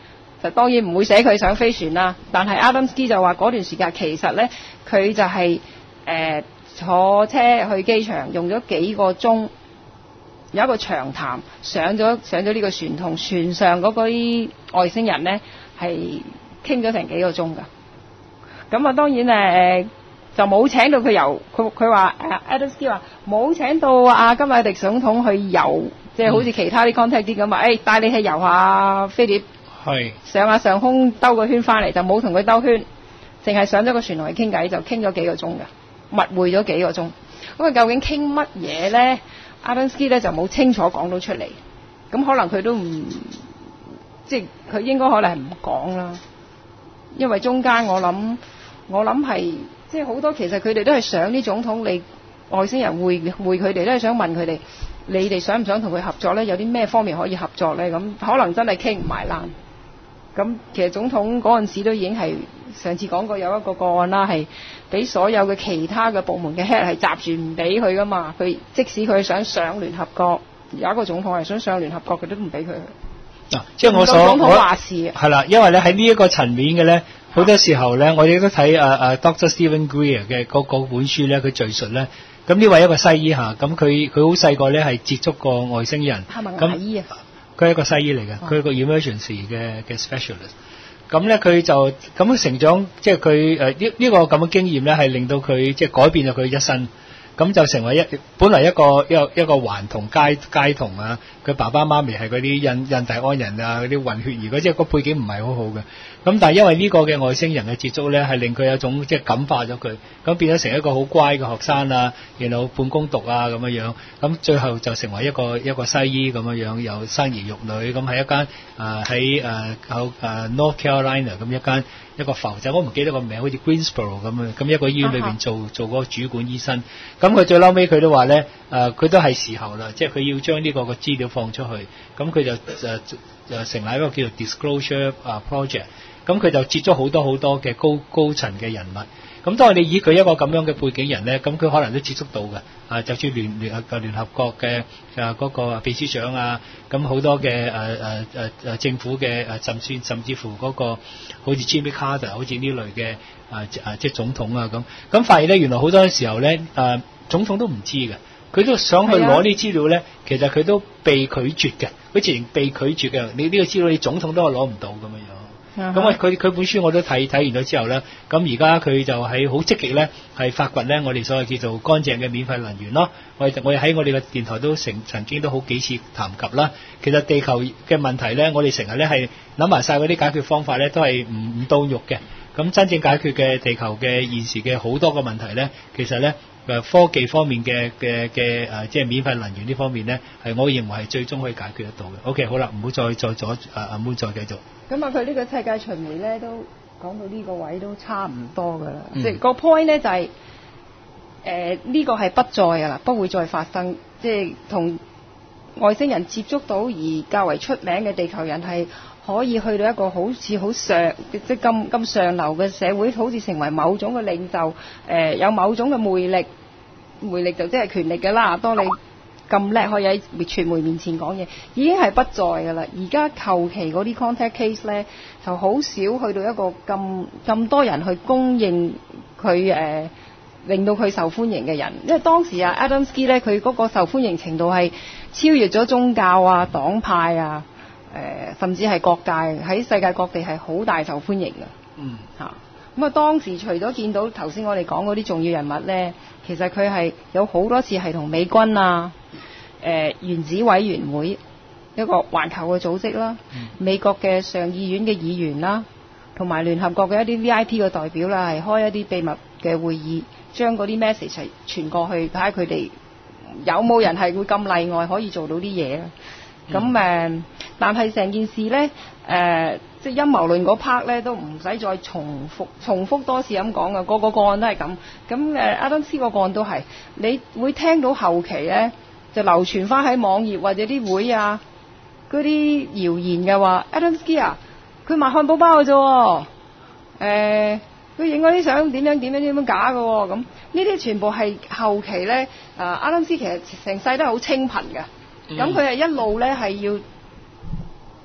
S6: 就當然唔會寫佢想飛船啦。但係 Adamski 就話嗰段時間其實咧，佢就係、是、誒、呃、坐車去機場，用咗幾個鐘，有一個長談，上咗上咗呢個船，同船上嗰啲外星人咧係傾咗成幾個鐘㗎。咁啊，當然誒、呃、就冇請到佢遊，佢佢話誒 Adamski 話冇請到阿甘迺迪總統去遊，即、就、係、是、好似其他啲 contact 啲咁啊，誒帶你去遊下飛碟，係上下上空兜個圈翻嚟，就冇同佢兜圈，淨係上咗個船同佢傾偈，就傾咗幾個鐘㗎，密會咗幾個鐘。咁啊，究竟傾乜嘢咧？ Adamski 咧就冇清楚講到出嚟，咁可能佢都唔，即係佢應該可能係唔講啦，因為中間我諗。我諗係即係好多，其實佢哋都係想啲總統，你外星人會會佢哋都係想問佢哋，你哋想唔想同佢合作呢？有啲咩方面可以合作呢？咁可能真係傾唔埋欄。咁其實總統嗰陣時都已經係上次講過有一個個案啦，係俾所有嘅其他嘅部門嘅 head 係閘住唔俾佢噶嘛。佢即使佢想上聯合國，有一個總統係想上聯合國，佢都唔俾佢去。
S4: 嗱、啊，即係我所
S6: 總統話事
S4: 係啦，因為咧喺呢一個層面嘅咧。好多時候咧，我哋都睇啊啊 Doctor Stephen Greer 嘅嗰嗰本書咧，佢敘述咧，咁呢位一個西醫嚇，咁佢佢好細個咧係接觸過外星人，
S6: 係咪牙醫啊？
S4: 佢係一個西醫嚟嘅，佢係個 emergency 嘅嘅 specialist。咁咧佢就咁樣成長，即係佢誒呢呢個咁嘅經驗咧，係令到佢即係改變咗佢一生。咁就成為一本嚟一個一個一個頑童街街童啊，佢爸爸媽咪係嗰啲印印第安人啊，嗰啲混血兒，嗰即係個背景唔係好好嘅。咁但係因為呢個嘅外星人嘅接觸咧，係令佢有種即係感化咗佢，咁變咗成一個好乖嘅學生啊，然後半工讀啊咁樣樣，咁最後就成為一個一個西醫咁樣樣，又生兒育女，咁喺一間啊喺誒喺誒 North Carolina 咁一間一個浮仔，我唔記得個名，好似 Greensboro 咁樣，咁一個醫院裏邊做、uh-huh. 做嗰個主管醫生。咁佢最嬲尾佢都話咧，誒、呃、佢都係時候啦，即係佢要將呢個個資料放出去，咁佢就誒誒、呃、成立一個叫做 Disclosure 啊 Project，咁佢就接咗好多好多嘅高高層嘅人物。咁當我哋以佢一個咁樣嘅背景人咧，咁佢可能都接觸到嘅，啊，就算聯聯合聯合國嘅啊嗰個秘書長啊，咁好多嘅誒誒誒誒政府嘅誒，甚至甚至乎嗰個好似 Jimmy Carter 好似呢類嘅啊啊即係總統啊咁，咁發現咧原來好多時候咧誒總統都唔知嘅，佢都想去攞啲資料咧，其實佢都被拒絕嘅，佢直情被拒絕嘅，你呢個資料你總統都係攞唔到咁樣樣。咁啊，佢佢本書我都睇睇完咗之後咧，咁而家佢就係好積極咧，係發掘咧我哋所謂叫做乾淨嘅免費能源咯。我哋我哋喺我哋嘅電台都成曾經都好幾次談及啦。其實地球嘅問題咧，我哋成日咧係諗埋晒嗰啲解決方法咧，都係唔唔到肉嘅。咁真正解決嘅地球嘅現時嘅好多個問題咧，其實咧誒科技方面嘅嘅嘅誒，即係免費能源呢方面咧，係我認為係最終可以解決得到嘅。OK，好啦，唔好再再阻誒阿妹再繼續。
S6: 咁啊，佢呢個世界巡迴咧都講到呢個位都差唔多噶啦，即係個 point 咧就係誒呢個係不再噶啦，不會再發生，即係同外星人接觸到而較為出名嘅地球人係可以去到一個好似好上即係咁咁上流嘅社會，好似成為某種嘅領袖，誒、呃、有某種嘅魅力，魅力就即係權力噶啦。當你咁叻可以喺傳媒面前講嘢，已經係不在㗎啦。而家求其嗰啲 contact case 咧，就好少去到一個咁咁多人去公認佢誒、呃，令到佢受歡迎嘅人。因為當時啊 Adamski 咧，佢嗰個受歡迎程度係超越咗宗教啊、黨派啊，誒、呃，甚至係各界喺世界各地係好大受歡迎嘅。嗯，嚇。咁啊，當時除咗見到頭先我哋講嗰啲重要人物咧，其實佢係有好多次係同美軍啊、誒、呃、原子委員會一個環球嘅組織啦、嗯、美國嘅上議院嘅議員啦，同埋聯合國嘅一啲 V I P 嘅代表啦，係開一啲秘密嘅會議，將嗰啲 message 係傳過去，睇下佢哋有冇人係會咁例外可以做到啲嘢啦。咁、嗯、誒、呃，但係成件事咧，誒、呃，即係陰謀論嗰 part 咧，都唔使再重複重複多次咁講嘅，個個個案都係咁。咁誒，Adamski個個案都係，你會聽到後期咧就流傳翻喺網頁或者啲會啊，嗰啲謠言嘅話 ，Adamski 啊，佢賣漢堡包嘅啫，誒、呃，佢影嗰啲相點樣點樣點樣假嘅，咁呢啲全部係後期咧，啊 Adamski其實成世都係好清貧嘅。咁佢係一路咧係要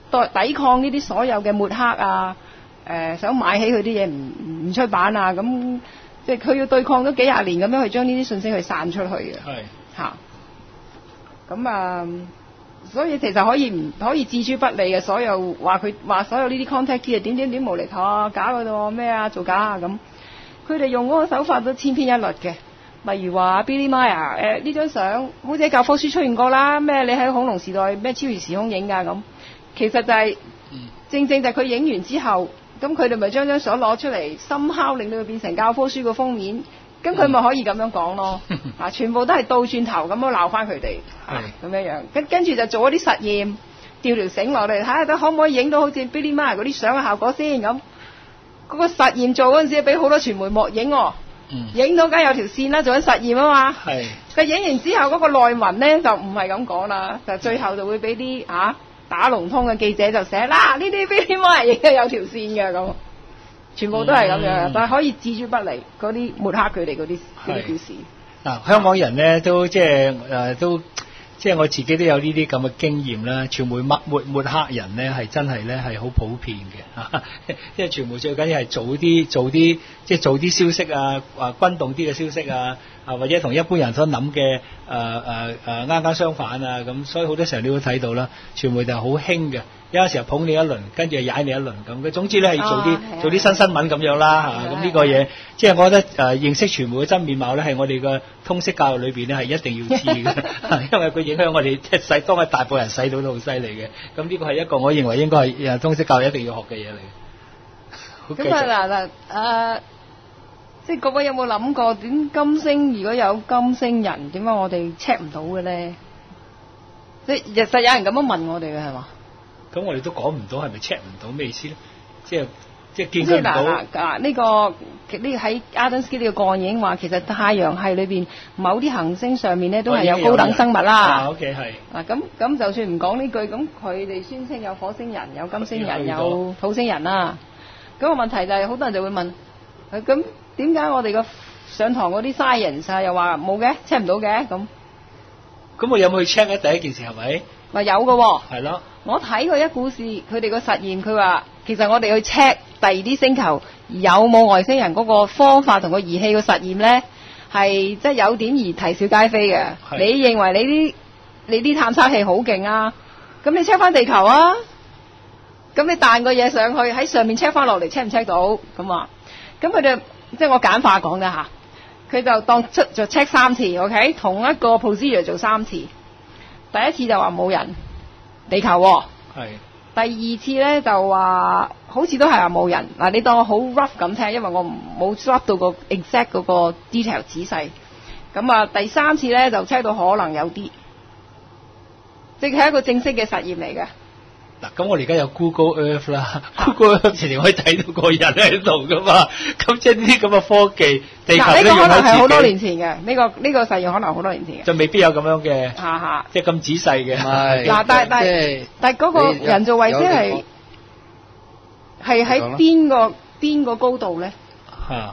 S6: 抵抵抗呢啲所有嘅抹黑啊，誒、呃、想買起佢啲嘢唔唔出版啊，咁即係佢要對抗咗幾廿年咁樣去將呢啲信息去散出去嘅。
S4: 係
S6: 嚇，咁啊，所以其實可以唔可以置諸不理嘅，所有話佢話所有呢啲 contactee 啊點點點無厘頭啊，假嗰度咩啊做假啊咁，佢哋用嗰個手法都千篇一律嘅。例如話 Billy Meier 誒呢張相好似喺教科書出現過啦，咩你喺恐龍時代咩超越時空影㗎咁，其實就係、是嗯、正正就係佢影完之後，咁佢哋咪將張相攞出嚟深敲，令到佢變成教科書個封面，咁佢咪可以咁樣講咯，啊全部都係倒轉頭咁樣鬧翻佢哋，咁樣樣，跟跟住就做一啲實驗，吊條繩落嚟睇下得可唔可以影到好似 Billy Meier 嗰啲相嘅效果先咁，嗰、那個實驗做嗰陣時俾好多傳媒幕影喎。影、嗯、到梗有條線啦，做緊實驗啊嘛。係。佢影完之後嗰個內文咧就唔係咁講啦，就最後就會俾啲啊打龍通嘅記者就寫啦，呢啲 Billy Meier 影都有條線嘅咁，全部都係咁樣，嗯、但係可以置諸不理嗰啲抹黑佢哋嗰啲嗰啲故事。嗱、
S4: 啊，香港人咧都即係誒都。即係我自己都有呢啲咁嘅經驗啦，傳媒抹抹抹黑人咧係真係咧係好普遍嘅嚇，即係傳媒最緊要係做啲做啲即係做啲消息啊，啊轟動啲嘅消息啊，啊或者同一般人所諗嘅誒誒誒啱啱相反啊，咁所以好多時候你都睇到啦，傳媒就係好興嘅，有陣時候捧你一輪，跟住又踩你一輪咁，佢總之咧係做啲、哦、做啲新新聞咁樣啦嚇，咁呢個嘢即係我覺得誒、呃、認識傳媒嘅真面貌咧係我哋嘅通識教育裏邊咧係一定要知嘅，因為佢影響我哋即係使當係大部分人使到都好犀利嘅，咁呢個係一個我認為應該係誒通識教育一定要學嘅嘢嚟。
S6: 咁啊嗱嗱誒，即係各位有冇諗過點金星如果有金星人，點解我哋 check 唔到嘅咧？即係日實有人咁樣問我哋嘅係嘛？
S4: 咁我哋都講唔到係咪 check 唔到咩意思咧？即係即係見佢唔到。
S6: 嗱嗱呢個呢喺 Adamski 呢個個案已經話，其實太陽系裏邊某啲行星上面咧都係有高等生物啦。
S4: 啊 OK 係。嗱
S6: 咁咁就算唔講呢句，咁佢哋宣稱有火星人、有金星人、有土星人啦。咁、那個問題就係、是、好多人就會問，咁點解我哋個上堂嗰啲 science 啊又話冇嘅 check 唔到嘅咁？
S4: 咁我有冇去 check 咧？第一件事係咪？
S6: 話有嘅喎。
S4: 係咯。
S6: 我睇過一故事，佢哋個實驗，佢話其實我哋去 check 第二啲星球有冇外星人嗰個方法同個儀器個實驗咧，係即係有點而啼笑皆非嘅。你認為你啲你啲探測器好勁啊？咁你 check 翻地球啊？咁你彈個嘢上去喺上面 check 翻落嚟 check 唔 check 到咁啊？咁佢哋即係我簡化講啫吓，佢就當出就 check 三次 ，OK， 同一個 procedure 做三次。第一次就話冇人，地球喎、哦。係。第二次咧就話好似都係話冇人。嗱，你當我好 rough 咁聽，因為我唔冇 drop 到個 exact 嗰個 detail 仔細。咁啊，第三次咧就 check 到可能有啲，即係一個正式嘅實驗嚟嘅。
S4: 嗱，咁我哋而家有 Google Earth 啦、啊、，Google Earth 前年可以睇到個人喺度噶嘛，咁即係呢啲咁嘅科技，地球都用得自己。嗱，呢個可能係好多年前嘅，呢、呢個呢、呢個實驗可能好多年前嘅。就未必有咁樣嘅，嚇嚇，即係咁仔細嘅。係。嗱，但但係但係嗰個人造衛星係係喺邊個邊個高度咧？嚇。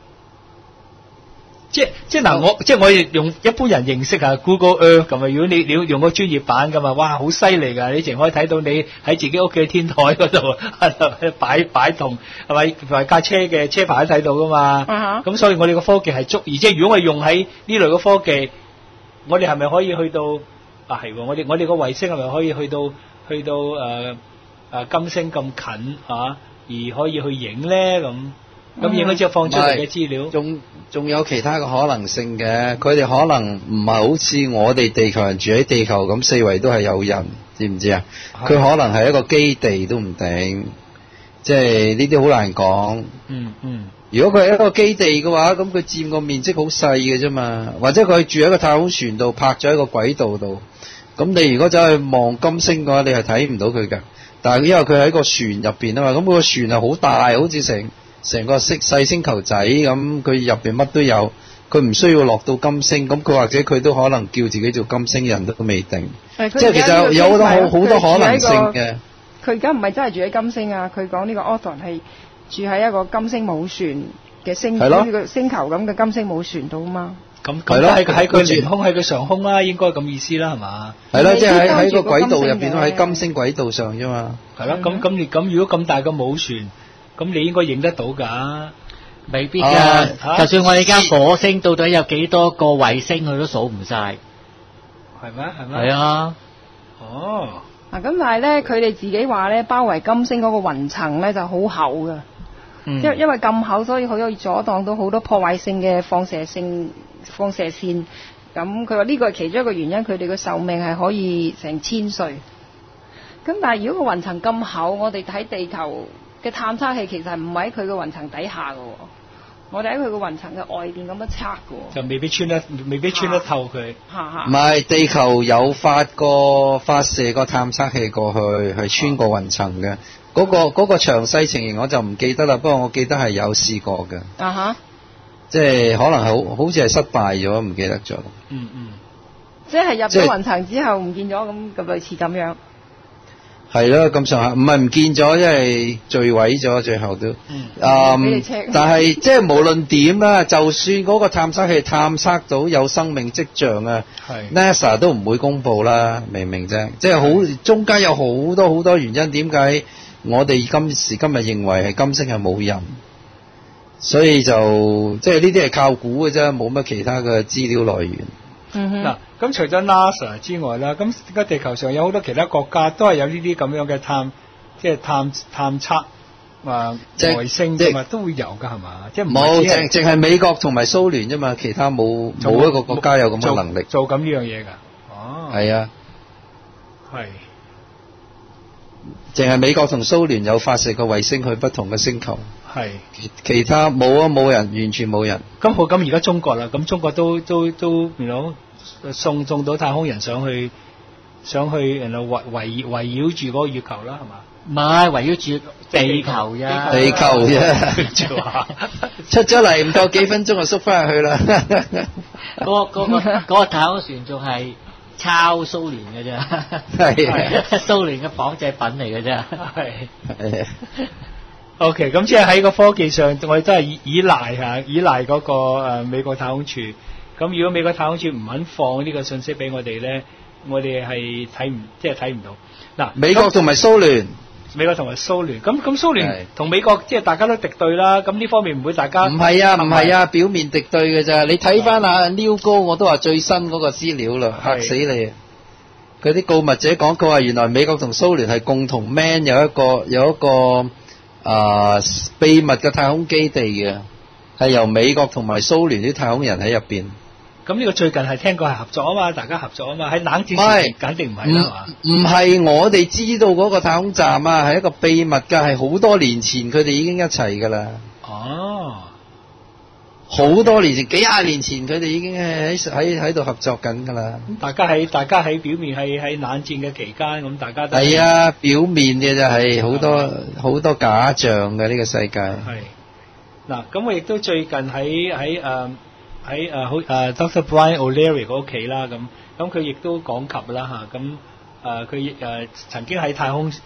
S4: 即即嗱，我即我用一般人認識下 Google Earth 咁啊。如果你你要用個專業版噶嘛，哇，好犀利噶！你淨可以睇到你喺自己屋企嘅天台嗰度喺度擺擺動，係咪？同埋架車嘅車牌都睇到噶嘛。咁、uh-huh. 所以我哋個科技係足，而且如果我哋用喺呢類嘅科技，我哋係咪可以去到啊？係喎，我哋我哋個衛星係咪可以去到去到誒誒、呃、金星咁近啊？而可以去影咧咁？咁影咗之後放出嚟嘅資料，
S5: 仲仲有其他嘅可能性嘅。佢哋可能唔係好似我哋地球人住喺地球咁，四圍都係有人，知唔知啊？佢可能係一個基地都唔定，即係呢啲好難講。嗯嗯。如果佢係一個基地嘅話，咁佢佔個面積好細嘅啫嘛。或者佢住喺個太空船度，泊咗喺個軌道度。咁你如果走去望金星嘅話，你係睇唔到佢㗎。但係因為佢喺個船入邊啊嘛，咁個船係好大，好似成。成個細細星球仔咁，佢入邊乜都有，佢唔需要落到金星，咁佢或者佢都可能叫自己做金星人都未定，即係其實有好多好好多可能性嘅。
S6: 佢而家唔係真係住喺金星啊，佢講呢個 Authon 係住喺一個金星母船嘅星，好似個星球咁嘅金星母船度啊嘛。
S4: 咁咁喺喺佢凌空喺佢上空啦，應該咁意思啦，係嘛？
S5: 係咯，即係喺喺個軌道入邊，喺金星軌道上啫嘛。
S4: 係咯，咁咁你咁如果咁大個母船，咁你應該影得到㗎？
S7: 未必㗎，就算我哋間火星到底有幾多個衛星，佢都數唔晒。
S4: 係咩？係咩？
S7: 係啊。
S4: 哦。
S6: 嗱咁但係咧，佢哋自己話咧，包圍金星嗰個雲層咧就好厚㗎。因因為咁厚，所以佢可以阻擋到好多破壞性嘅放射性放射線。咁佢話呢個係其中一個原因，佢哋嘅壽命係可以成千歲。咁但係如果個雲層咁厚，我哋睇地球嘅探測器其實唔喺佢個雲層底下㗎喎，我哋喺佢個雲層嘅外邊咁樣測㗎喎，
S4: 就未必穿得未必穿得透佢。
S5: 唔係，地球有發過發射個探測器過去，係穿過雲層嘅。嗰、那個嗰、那個詳細情形我就唔記得啦，不過我記得係有試過嘅。
S6: 啊哈！
S5: 即係可能好好似係失敗咗，唔記得咗。
S4: 嗯嗯。
S6: 即係入咗雲層之後唔見咗，咁咁類似咁樣。
S5: 係咯，咁上下，唔係唔見咗，因為墜毀咗，最後都。嗯。嗯但係即係無論點啦，就算嗰個探測器探測到有生命跡象啊，NASA 都唔會公佈啦，明唔明啫？即係好中間有好多好多原因，點解？我哋今時今日認為係金星係冇人，所以就即係呢啲係靠估嘅啫，冇乜其他嘅資料來源。
S6: 嗯
S4: 嗱，咁除咗 NASA 之外啦，咁而家地球上有好多其他國家都係有呢啲咁樣嘅探，即係探探測啊外星啫嘛，都會有㗎係嘛？即係冇淨
S5: 淨係美國同埋蘇聯啫嘛，其他冇冇一個國家有咁嘅能力
S4: 做咁呢樣嘢㗎。哦，
S5: 係啊，
S4: 係。
S5: 淨係美國同蘇聯有發射個衛星去不同嘅星球，
S4: 係
S5: 其他冇啊，冇人，完全冇人。
S4: 咁好，咁而家中國啦，咁中國都都都，然後送送到太空人上去，上去然後圍圍圍繞住嗰個月球啦，係嘛？
S7: 唔係圍繞住地球啫，
S5: 地球啫，出咗嚟唔夠幾分鐘就縮翻入去啦。
S7: 嗰個嗰個嗰個太空船仲係抄蘇聯嘅啫，係蘇聯嘅仿製品嚟嘅啫，
S4: 係。OK， 咁即係喺個科技上，我哋都係依依賴嚇，依賴嗰個誒美國太空處。咁如果美國太空處唔肯放呢個信息俾我哋咧，我哋係睇唔即係睇唔到。嗱，
S5: 美國同埋蘇聯，
S4: 美國同埋蘇聯，咁咁蘇聯同美國即係大家都敵對啦。咁呢方面唔會大家
S5: 唔係啊，唔係啊，表面敵對嘅咋。你睇翻阿 Neil 哥，我都話最新嗰個資料啦，嚇死你！佢啲告密者講，佢話原來美國同蘇聯係共同 man 有一個有一個啊、呃、秘密嘅太空基地嘅，係由美國同埋蘇聯啲太空人喺入邊。
S4: 咁呢個最近係聽過係合作啊嘛，大家合作啊嘛，喺冷戰時期肯定唔係啦嘛。
S5: 唔係我哋知道嗰個太空站啊，係一個秘密㗎，係好多年前佢哋已經一齊㗎啦。
S4: 哦，
S5: 好多年前，幾廿年前佢哋已經喺喺喺度合作緊㗎啦。
S4: 大家喺大家喺表面係喺冷戰嘅期間，咁大家都
S5: 係啊，表面嘅就係好多好多假象嘅呢個世界。
S4: 係嗱，咁我亦都最近喺喺誒。喺誒好誒 Doctor Brian O'Leary 嗰屋企啦，咁咁佢亦都講及啦嚇，咁誒佢誒曾經喺太空誒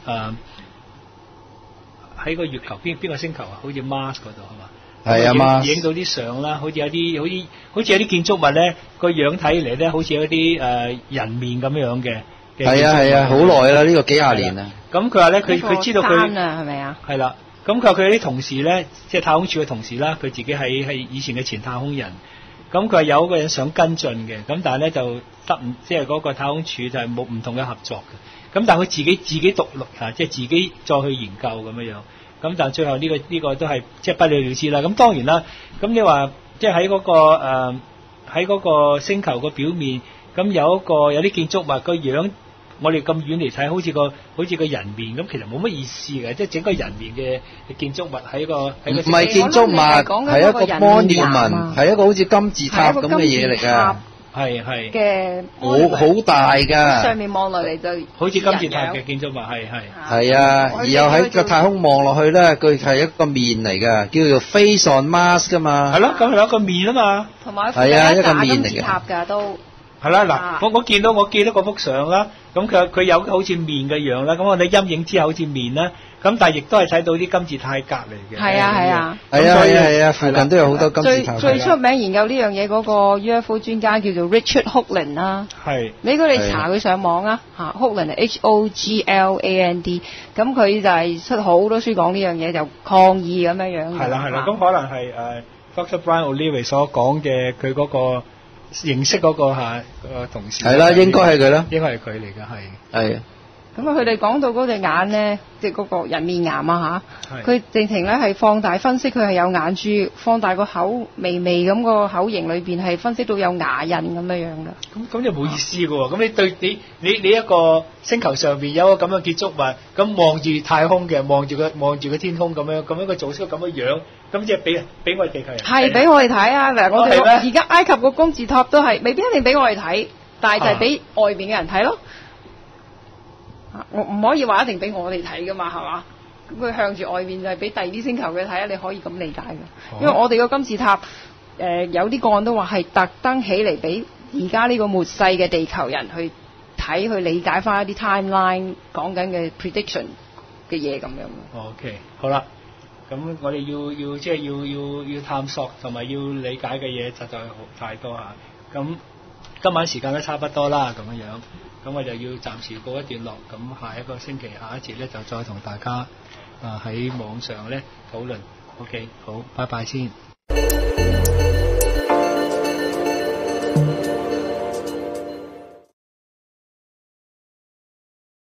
S4: 喺個月球邊邊個星球啊？好似 Mars 嗰度係嘛？
S5: 係啊 Mars
S4: 影到啲相啦，好似有啲好似好似有啲建築物咧，個樣睇嚟咧，好似有啲誒人面咁樣嘅。
S5: 係啊係啊，好耐啦，呢個幾廿年啦。
S4: 咁佢話咧，佢佢知道佢
S6: 啊，係咪啊？
S4: 係啦，咁佢話佢啲同事咧，即係太空處嘅同事啦，佢自己係係以前嘅前太空人。咁佢係有一個人想跟進嘅，咁但係咧就得唔即係嗰個太空處就係冇唔同嘅合作嘅。咁但係佢自己自己獨立啊，即係自己再去研究咁樣樣。咁但係最後呢個呢個都係即係不了了之啦。咁當然啦，咁你話即係喺嗰個誒喺嗰個星球個表面，咁有一個有啲建築物個樣，我哋咁遠嚟睇，好似個好似個人面咁，其實冇乜意思嘅，即係整個人面嘅建築物喺個喺個。
S5: 唔係建築物，係一個 monument，係一個好似金字塔咁嘅嘢嚟㗎。係係嘅，好好大㗎。
S6: 上面望落嚟就
S4: 好似金字塔嘅建築物，係係。
S5: 係啊，而又喺個太空望落去咧，佢係一個面嚟㗎，叫做 Face on Mars 㗎嘛。
S4: 係咯，咁係一個面啊嘛。
S6: 同埋
S5: 係啊，一個面嚟嘅。
S6: 塔㗎都。
S4: 係啦，嗱，我我見到我記得嗰幅相啦， 咁佢佢有好似面嘅樣啦，咁我哋陰影之後好似面啦，咁但係亦都係睇到啲金字塔隔離嘅。
S6: 係啊係啊，
S5: 係啊係啊係啊，附近都有好多金字塔。
S6: 最最出名研究呢樣嘢嗰個 U F O 專家叫做 Richard Hoagland 啦。
S4: 係。
S6: 你如果你查佢上網啊嚇 ，Hoagland 係 H O G L A N D， 咁佢就係出好多書講呢樣嘢，就抗議咁樣樣。
S4: 係啦係啦，咁可能係誒 Doctor Brian O'Leary 所講嘅佢嗰個。認識嗰個嚇個同事
S5: 係啦，應該係佢啦，
S4: 應該係佢嚟嘅，係係。
S6: 咁啊，佢哋講到嗰隻眼咧，即係嗰個人面癌啊嚇，佢直情咧係放大分析，佢係有眼珠，放大個口微微咁個口型裏邊係分析到有牙印咁樣樣噶。
S4: 咁咁就冇意思嘅喎，咁你對你你你一個星球上邊有個咁樣建築物，咁望住太空嘅，望住個望住個天空咁樣，咁樣個組織咁樣樣，咁即係俾俾我哋地球人
S6: 係俾我哋睇啊！嗱，我哋而家埃及個金字塔都係未必一定俾我哋睇，但係就係俾外邊嘅人睇咯。我唔可以話一定俾我哋睇噶嘛，係嘛？咁佢向住外面就係俾第二啲星球嘅睇啊！你可以咁理解嘅，因為我哋個金字塔誒、呃、有啲個案都話係特登起嚟俾而家呢個末世嘅地球人去睇，去理解翻一啲 timeline 講緊嘅 prediction 嘅嘢咁樣。
S4: OK， 好啦，咁我哋要要即係要要要探索同埋要理解嘅嘢實在好太多嚇。咁今晚時間都差不多啦，咁樣樣。咁我就要暫時告一段落，咁下一個星期下一節咧就再同大家啊喺網上咧討論。OK， 好，拜拜先。